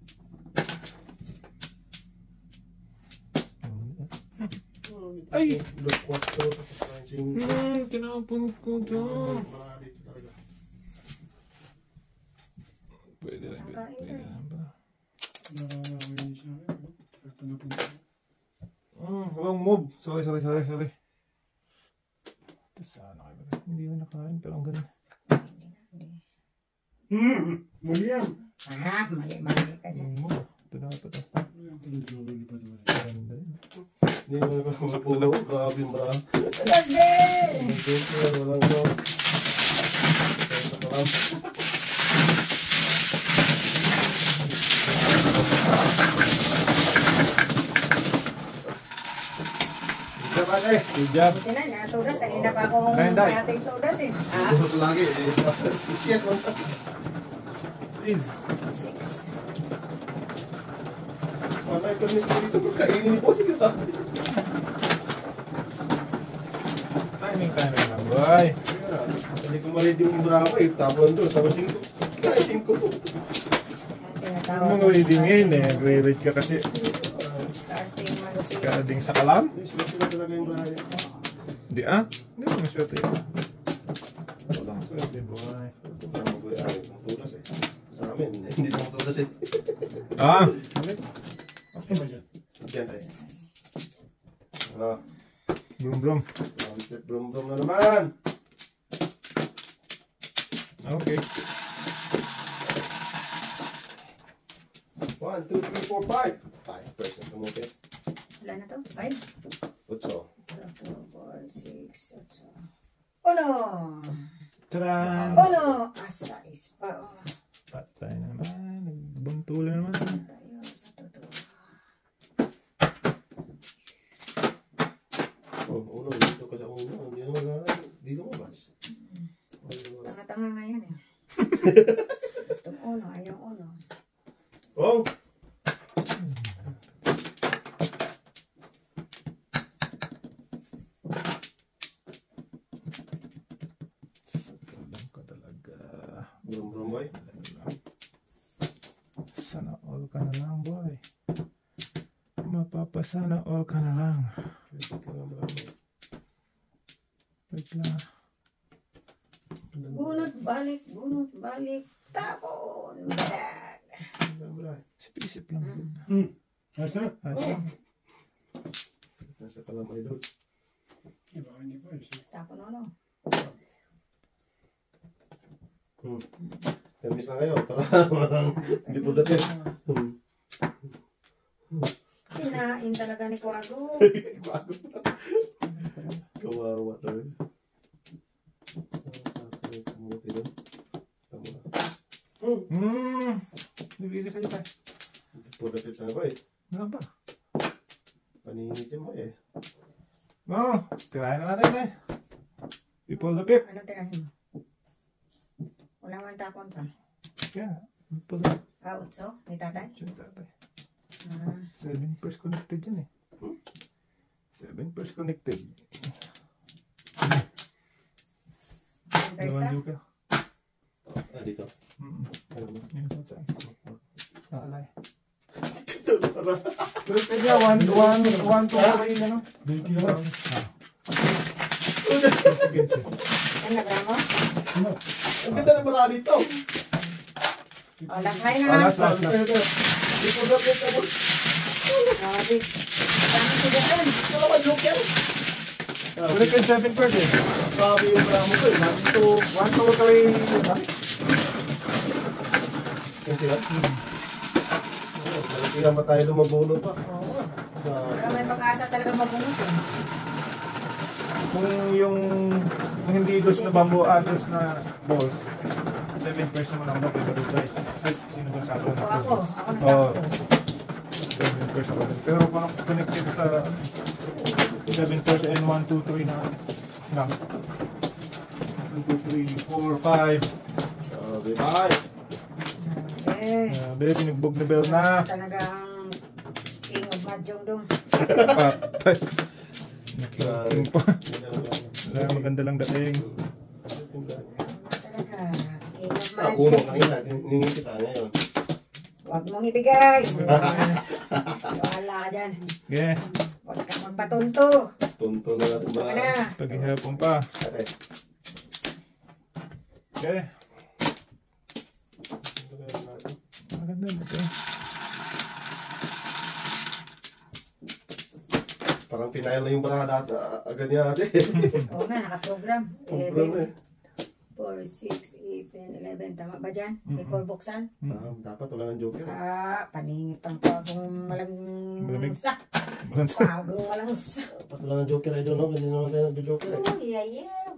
Ay! Look what to. Tapos kain Hmm. Tinapon ko to. Marami dito talaga. Pwede na. Saka Pwede ito. na ba? Nakakawin siya. Ito na punta. Hmm. Wrong move. Sorry, sorry, sorry, sorry. Ito sana kayo. Hindi ko nakain pero ang ganda. Hmm. Mali yan. Ah, mali, mali ka dyan. Wrong move. Ito na ito. Ganda yun. Hindi naman ako mapulo. Grabe yung bra. Tulas din! Ang joker. Walang go. Kaya sa kalam. Isa pa kayo. Good job. Buti na, natudas. Kanina pa akong Kain tayo. nating tudas eh. Ah, Busot lagi. Shit. Please. six. Wala ito miss dito. Kainin ni Boy. Timing, timing lang, boy. Hindi ko ma-read yung bravo eh. Tapon doon. Tapos singko. Kaya singko. Huwag mong readingin eh. Nagre-read ka kasi. Starting malupit. Skading sa kalam. Swerte na talaga yung bravo. Hindi ah. Hindi mo maswerte yun. Walang swerte, boy. Bravo boy. Ay, tulas eh. Sa amin. Hindi naman tulas eh. Ah! Okay ba dyan? Diyan tayo. Ah. Brum brum. Brum brum na naman. Okay. One, two, three, four, five. Five person kamuti. Wala na to? Five? Otso. So, two, four, six, ocho. Uno! Tara! Uno! Asa is pa. Oh. Patay na naman. Nagbuntulan naman. Tayo sa totoo. Oh, uno. Dito ka sa uno. Hindi naman gana. Hindi lumabas. Tanga-tanga nga yan eh. Gusto uno, ayaw uno. Oh! Alam ko talaga. Brum brum boy. Sana all ka na lang, boy. Mapapasana all ka na lang. Wait lang ang bravo. Wait lang. Bunot balik, bunot balik. Tapon! Balag! Isip-isip lang. Hmm. Ayos na? Ayos. Nasa kalam idol. Eh, baka hindi pa. Ayos na. Tapon uno. Hmm. Termis lang kayo. Para walang hindi po dapat. Hmm. Kinain talaga ni Kwago. Bago pa. Kawawa talaga. Kamuti doon. Tama na. Hmm. Nabigay sa'yo pa. Hindi po dapat sana ba eh. Ano ba? Paningin mo eh. No, tirahin na natin eh. People the pip. Ano tirahin mo? Wala man tapon pa. Yeah, people the Ah, utso? Ni tatay? pip. Tatay. Ah. Seven pairs connected yan eh. Seven pairs connected. First Dalawang na? joker. Ah, dito. Mm. Ano ba? Yun po saan. Naalay. Connected niya. One, one, one, two, three, ano? Thank you. Ah. Ano na ba mo? Ano? Ang ganda ng bara dito. O, last high Ah, na. last, last, last. Dito na po ka mo. Grabe. Dami siya dyan. Wala ka joker. Connected seven pairs eh. Grabe yung bara mo ko eh. Dito. One, two, three, ano? Yan sila. Malaki naman tayo lumabuno pa. Oo. Ah, Baka may pag-asa talaga mabunot eh. Kung yung kung hindi dos na bamboo, ah, dos na balls, seven pairs naman ako mag-ibig guys. Ay, sino ba sabi? O ako. Ako na Oo. tapos. Seven pairs ako. Pero parang connected sa seven pairs and one, two, three na lang. one, two, three, four, five. Grabe. Bye. Eh. Uh, Bebe, pinagbog na bell na. Talagang king of Mahjong dong. Patay. Naking pa. Wala, maganda lang dating. Talaga. King of Ah, uno Mahjong. kanina. Ningin kita ngayon. Huwag mong ibigay. Wala ka dyan. Yeah. Huwag ka magpatunto. Tunto na natin ba? Baka na. Paghihapon pa. Ate. Okay. Maganda dating. Parang pinail na yung baraha dati. ah, Agad niya ate. Oo nga, nakaprogram. Program eh. eleven, four, six, eight, ten, eleven. Tama ba dyan? May Mm-mm. four buksan? Ah, dapat wala ng joker. eh. Ah, paningit ang pagong Malamig. malangsa. Balance. Pagong malangsa. Dapat wala ng joker. I don't know. Hindi naman tayo nag-joker eh. Oh, yayaw.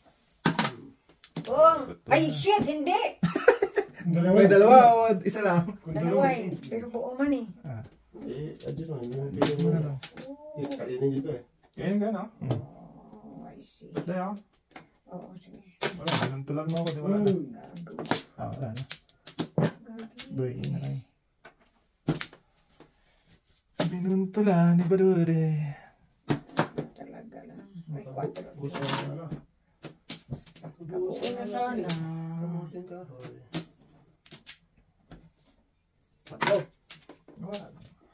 Oh, ay shit, hindi. Dalawa. May dalawa o isa lang? Dalawa eh. Pero buo man eh. Ah, Eh, adyan mo. Hindi mo bigyan mo. ano? Eh, kainin dito eh. Yan ka no? Hmm. Oh, I see. Dahil ako. Oo, sige. Wala, pinuntulan mo ako. Di wala na. Ah, wala na. Boy, na kayo. Pinuntulan ni Badure. Talaga lang. May kwatro. Gusto mo na. Kabuo na sana. Kamutin ka. Tatlo. Wala.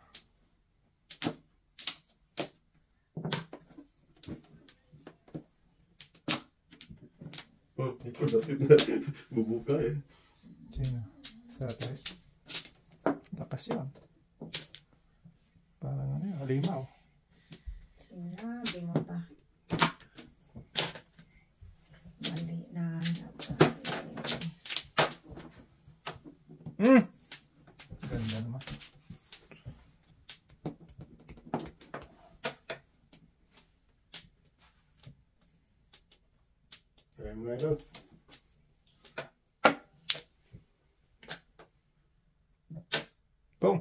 Hmm, ikaw dati na. Bubuka eh. Sino? Sa tres. Lakas yun. Parang ano yun, halimaw. Sinabi mo pa. Mali na. Hmm! Ganda naman. Try mo na doon. Boom!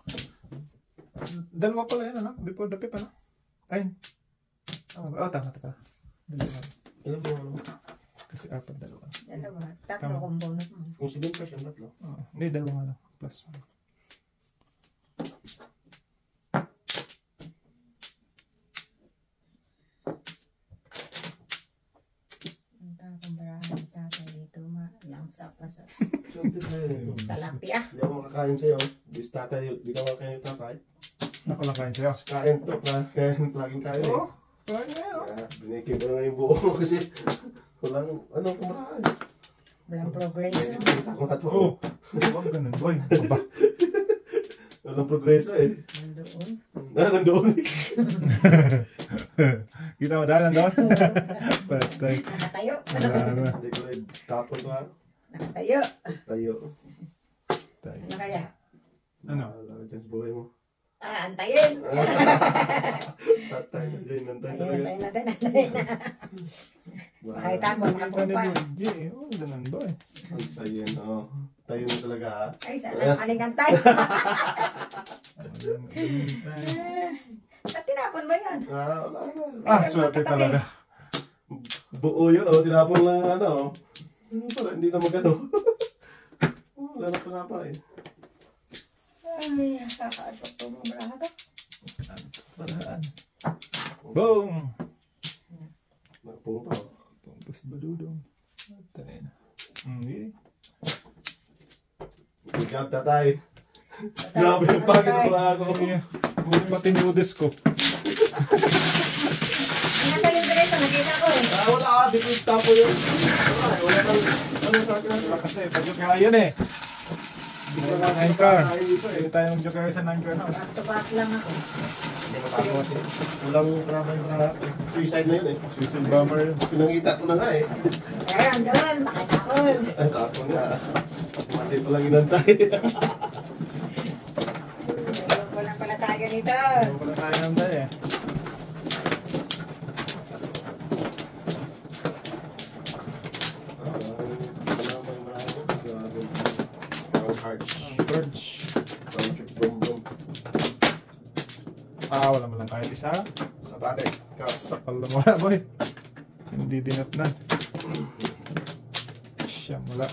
Dalawa pala yun, ano? Before the pip, ano? Ayun. Tama ba? Oh, tama, tama. Dalawa. Ilan po ano? Kasi apat, dalawa. Dalawa. Tatlo Tama. kong bonus mo. Kung si Dimpas yung tatlo. Oo. Hindi, dalawa ano. Plus. Ang takong barahan ni tatay dito. Malangsa pa sa Suntit na yun. talapia. Hindi ako makakain sa'yo. Bis tatay, di ka makakain yung tatay. Ako lang kain sa'yo. Kain to, pra- kain, laging kain eh. Oo. Kain na yun. Kaya, binikim ko na yung buo ko kasi walang, ano, kumakain. Walang progress. Eh, kita ko nga to. Oo. Huwag ganun, boy. Ano ba? Walang progreso eh. Nandoon. Ah, nandoon. Kita mo dahil doon? Patay. Nakatayo. Wala na. Hindi ko na tapon ko ha. Nakatayo. Tayo. Patay. Ano kaya? Ano? Wala ka dyan sa buhay mo. Ah, antayin. Tatay na dyan, nantay Ayun, talaga. antayin natin. Antayin na. Makita mo, Kita ni makakumpa. Georgie. Oo, ganun, boy. Antayin, oo. Tayo mo talaga ha. Ay, sana aling antay. At tinapon mo yan. Ah, wala naman. Ah, swerte talaga. Buo yun, oh. Tinapon lang yung ano. Ano pala, hindi na magano. Wala na pa nga pa eh. Ay, kakaatok to mo marahado. Paraan. Boom! Nakapungo pa oh. Pumpas badudong. Tayo na. Hmm, Good job, tatay. Grabe yung pagod na pala ako. Buti pati nudes ko. Nasa libre ito, nakita ko eh. Ah, wala ah. Di ko tapo yun. Wala eh. Wala kang... Ano sa akin natin? Kasi pa-joke nga yun eh. nine car. Hindi tayo mag-joke sa nine car. Back to back lang ako. Walang drama yung mga suicide na yun eh. Suicide bomber yun. Pinangita ko na nga eh. Kaya doon, makitakon. Ay, tapo nga. Mati palang inantay. Walang pala tayo nito. Ano pala tayo naman tayo eh. Ah, wala mo lang kahit isa. Sa bagay. Sakal lang wala boy. Hindi dinat na. Siya wala.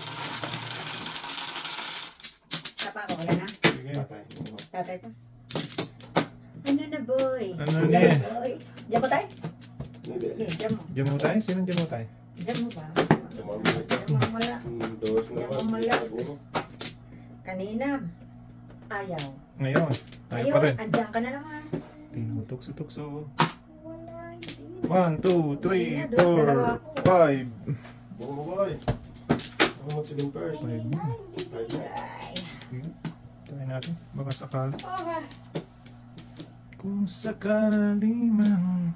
Tapa ako, wala na. Sige. Tatay. Tatay pa. Ano na boy? Ano Diyan niya? boy. Diyan mo tayo? Hindi. Sige, diyan mo. Diyan mo tayo? Sinong diyan mo tayo? Diyan mo ba? Tumama. Diyan mo wala. Hmm, dos naman. Kanina, ayaw. Ngayon. Tayo Ayun, pa rin. andyan ka na naman. Tinutukso-tukso. Wala, hindi. One, two, three, Ayun, four, dalawa ako. five. Bungo boy. Ako magsiging first. Five. Five na. Ay. Sige. Try natin. Baka sakali. Oh, Kung sakali man.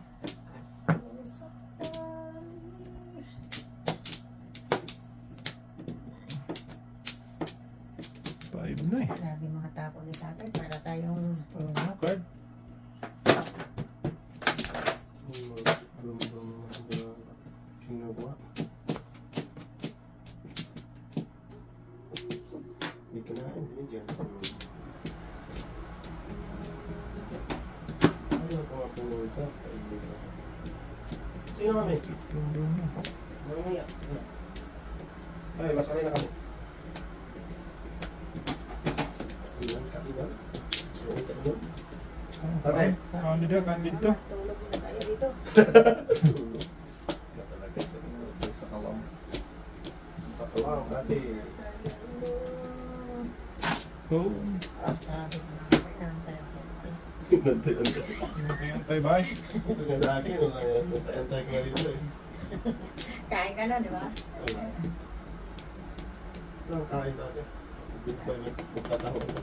Five na eh. grabe mga tapo ni tatay para tayong Parang mga card. Hindi ka na binigyan. Ayaw ko nga pumunta. Sino kami? Mamaya. Ay, masanay na kami. Ilan ka, ilan? So, ito doon. Tatay. Candid na, candid to. tulog na tayo dito. Tulog. Ka talaga sa sa kalam. Sa kalam, ate. Go. Ah, grabe mga kapay na ang tayo. Antay-antay bye. Ito nga sa akin, wala yan. Antay-antay ko na dito eh. Kain ka na, di ba? Wala. Ito ang kain natin. Good pa yun. Magkataon na.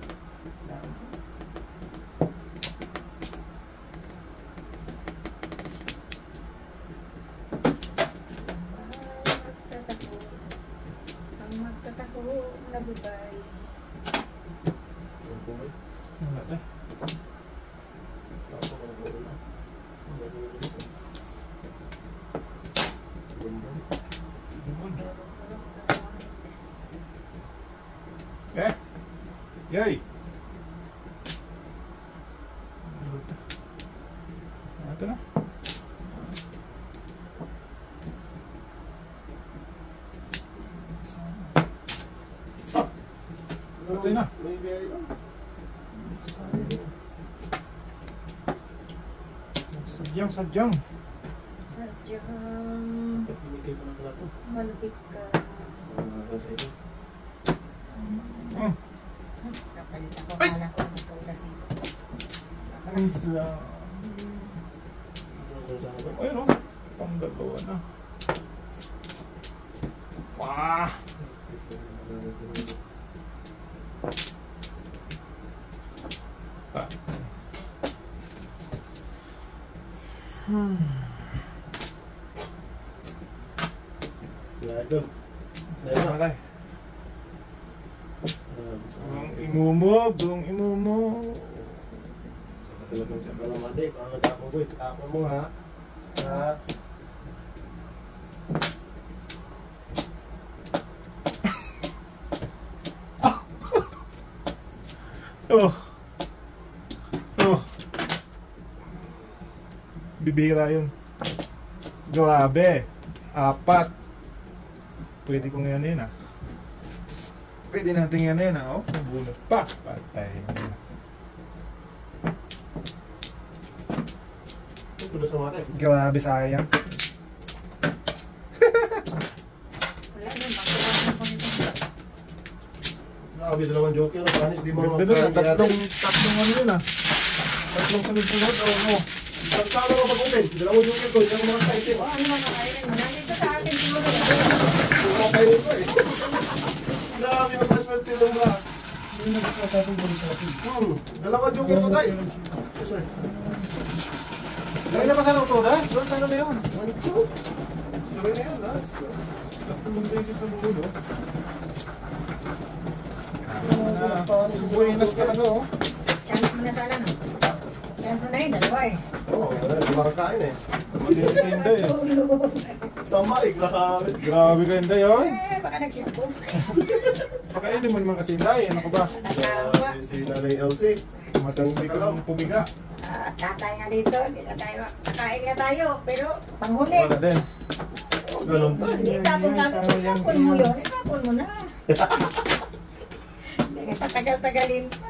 Magtatako. Ang magtatako na bubay. Ang buhay. Wala na. Kaso, ang buhay na. Ang buhay na. Ganda. Eh. Yay. Ito na. Patay na. May berry lang. Sadyang, sadyang. Sadyang Pinigay ko na pala ito. malupit ka. Ah, sa ito. Hmm. Kapalit ako. Ay! Kala ko magkaulas dito. Ay, lang. Ano sa akin? Ayun o. Pang dalawa na. Wah! Ah. Hmm. Yeah, ito. Ayun na tayo. Buong imumo, buong imumo. Sa katulad sa kalamate, kung ano tapo ko, tapo mo ha. Ha? Oh. Oh. bibira yun. Grabe. Apat. Pwede kong yan yun ah. Pwede natin yan yun ah. Oh, nabunot pa. Patay. Ito na sa mata eh. Grabe sayang. Wala na, makakalaman ko nito. Grabe, dalawang joker. Panis, di mo Ganda doon ah. Tatlong, tatlong ano yun ah. Tatlong sunod-sunod. Oo, no. Saan ka naman mag-open? Dalawang joker ko, hindi ako makakaitin. O, ano man kakainin mo? Nandito sa akin siguro. Makakainin ko eh. Grabe, magpaswerte lang ba? Hindi na gusto natin balik sa atin. Hmm, dalawang joker ko tayo. Yes, sir. Lagay na pa sa to, das? Doon sa ano na yun? One, two. Lagay na yun, das. Tatlong beses na bulo. Ah, buenas ka na to, oh. Chance mo na sana, no? Chance mo na yun, dalawa eh. Oo, wala, hindi makakain eh. Malinis si Inday eh. Tulog. Tama eh, grabe. Grabe ka Inday, oh. Eh, baka nagsipong. Pakainin mo naman kasi Inday, ano ka ba? Natawa. Grabe si Nanay Elsie. Matangsi ka lang pumiga. Ah, tatay nga dito, hindi na tayo. Kakain nga tayo, pero panghuli. Wala din. Ganun tayo. Hindi, tapon nga. Tapon mo yun. Tapon mo na. Hindi nga patagal-tagalin pa.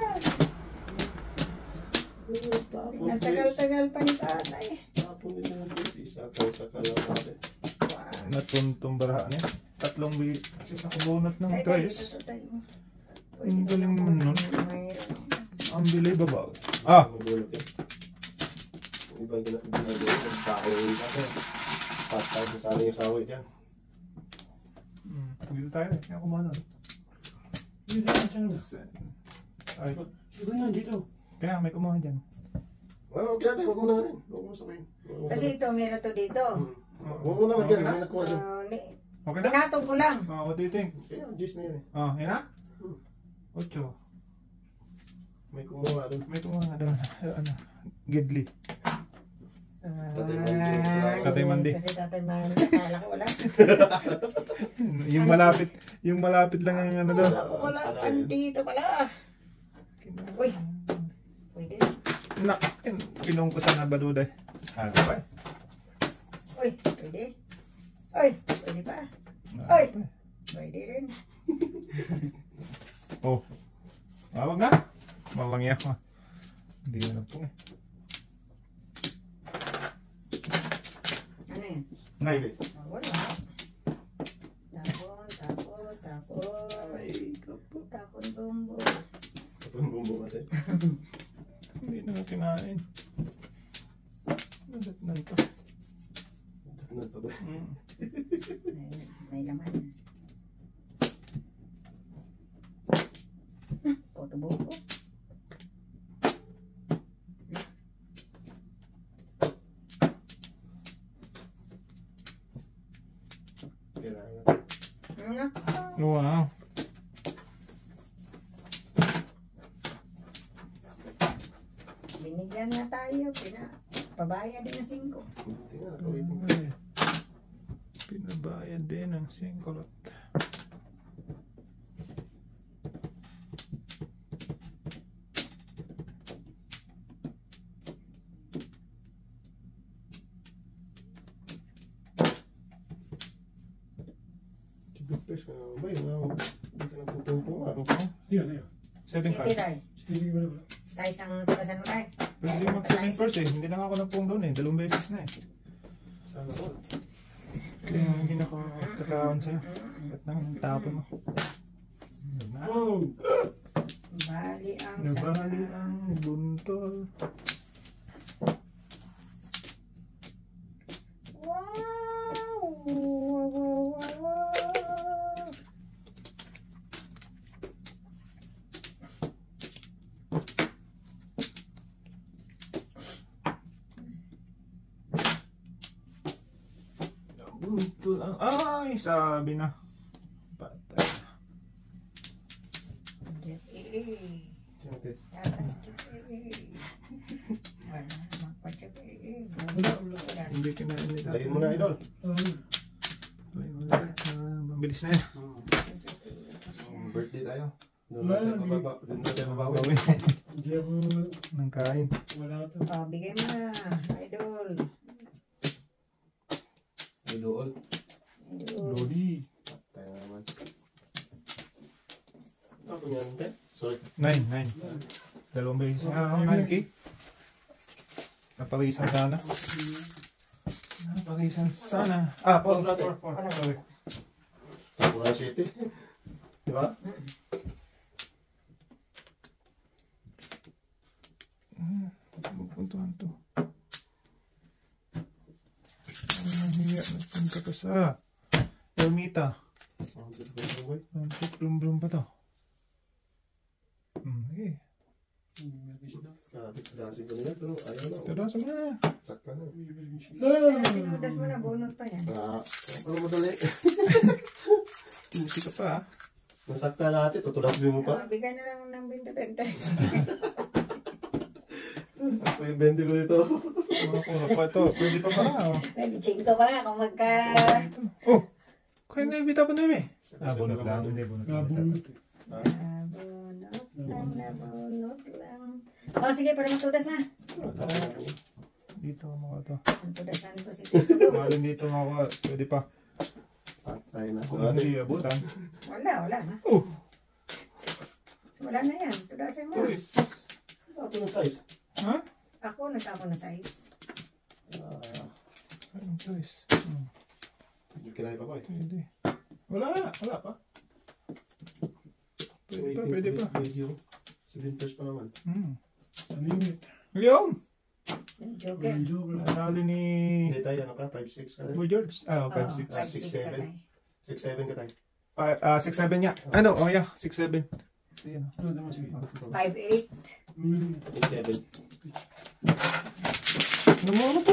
Nagtagal-tagal pa ni tatay. Tapon din yung busis. Sakay-sakay lang natin. Natuntong barahan eh. Tatlong bi... Kasi sa kubunot ng Tay, tay, tres. dito tayo. Ang galing naman nun. Mayroon. Unbelievable. Ah! Magulat eh. Yung ibang ginagawa yung tao yung kasi. Patay sa sana yung sawi dyan. Hmm. Dito tayo eh. Kaya kumuha nun. Hindi na siya. Ay, Siguro nandito. kaya may kumuha dyan. Well, okay natin. Huwag mo na rin. Huwag mo sabihin. Huwag mo Kasi na. ito, meron to dito. Hmm. Huwag mo na lagyan. May nakuha So, dyan. ni- Okay na? pinatong ko lang. Oh, what do you think? Kaya, juice na yun eh. Oh, yan na? Hmm. Ocho. May kumuha doon. May kumuha nga doon. Ano? Gidli. Tatay Mandi. Salamat. Tatay Mandi. Kasi tatay Mandi. Akala ko wala. Yung malapit, yung malapit lang ang ano doon. Wala ko wala. Andito pala. Uy. Pwede. Nak, pinungkusan na baluday. Ano pa eh? Uy, pwede. Uy, pwede pa. Ay! Pwede rin. Oh. Mawag na. Mawag niya ako. Hindi ko na po eh. Ano yun? Nay. Ah, wala. Tapon, tapon, tapon. Ay, kapo. Tapon bumbo. Tapon bumbo kasi. Hindi na kinain. Nadatnan pa. Ano pa ba? Mm. May, may laman. Poto bumbo. Kailangan. Ano? Wow. Binigyan nga tayo. Pina, pabaya din na singko. Tingnan, nakawaiting. Ay, pinabayad din ang singkolot. Tigupes ka na ba? Yun nga, hindi ka nagpupunto nga. Okay. Yan, yan. Seven Sige, cards. tay. Sige, wala, wala. Sa isang tukasan mo, tay. Pwede mag seven cards eh. Hindi na nga ako nagpong doon eh. Dalawang beses na eh. Sana all. Kaya hindi na ako kakaon sa'yo. Ba't nang tapon mo? Diba? Oh! Bali ang Nabali ang buntol. Wow! Wow, wow, wow, wow. Buntol ang... Ay! Sabi na. Patay. Eh, Siyempre. dapat, eh. Wala, magpatsak, eh. Wala, wala. Wala. Hindi kinain nila. Layin mo na, idol. Um, Layin mo na. Ah, mabilis na yan. Hmm, birthday tayo. Doon Wala, natin hindi. bababa. Doon natin babawi. Bawi. Hindi ako, Nang kain. wala ito. Oh, bigay mo na, idol. nine, nine. Dalawang beses. Ah, nine K. Napag-isan sana. Napag-isan sana. Ah, four, four, four. Sorry. Tapo nga city. Di ba? Pupuntuhan to. Ano nang hiya? Nagpunta ka sa Ermita. Ang ganda boy. Ang blum-blum pa to. Hmm, eh. Kapit dasin ko nila pero ayaw na. Tara, sama na. Sakta na. Tinudas mo na, bunot pa yan. Ah, ano mo dali? Tusi ka pa ah. Nasakta natin, tutulasin mo pa. Ah, bigay na lang ng binta-benta. Sakto yung bende ko dito. Mga puro pa ito. Pwede pa ba? Oh. Pwede chingko pa nga kung magka... Oh! Kaya naibita pa namin. Ah, bunot lang. Hindi, bunot lang. Nabunot lang, nabunot lang. Oh, sige, para matudas na. Dito mga to. Ang tudasan ko si Tito. Mahalin dito mga. Pwede pa. Patay na. Kung hindi abutan. Wala, wala na. Oh! Wala na yan. Tudasan mo. Tulis. Tapo ng size. Ha? Ako, nagtapon na size. Ah, Anong tulis? Hmm. medyo kinaya pa ko eh. Pwede. Wala. Wala pa. Pwede pa. Pwede pa. Medyo seven pairs pa naman. Hmm. Ano yun? Leon! Joker. Nalali ni Hindi tayo, ano ka? five six ka tayo? Boy George. Ah, five six. five, six, seven. six seven ka tayo. Ah, six seven nga. Ano? Oh yeah, six seven. Sige na. Ano naman sige? five eight. six seven. Ano mo? Ano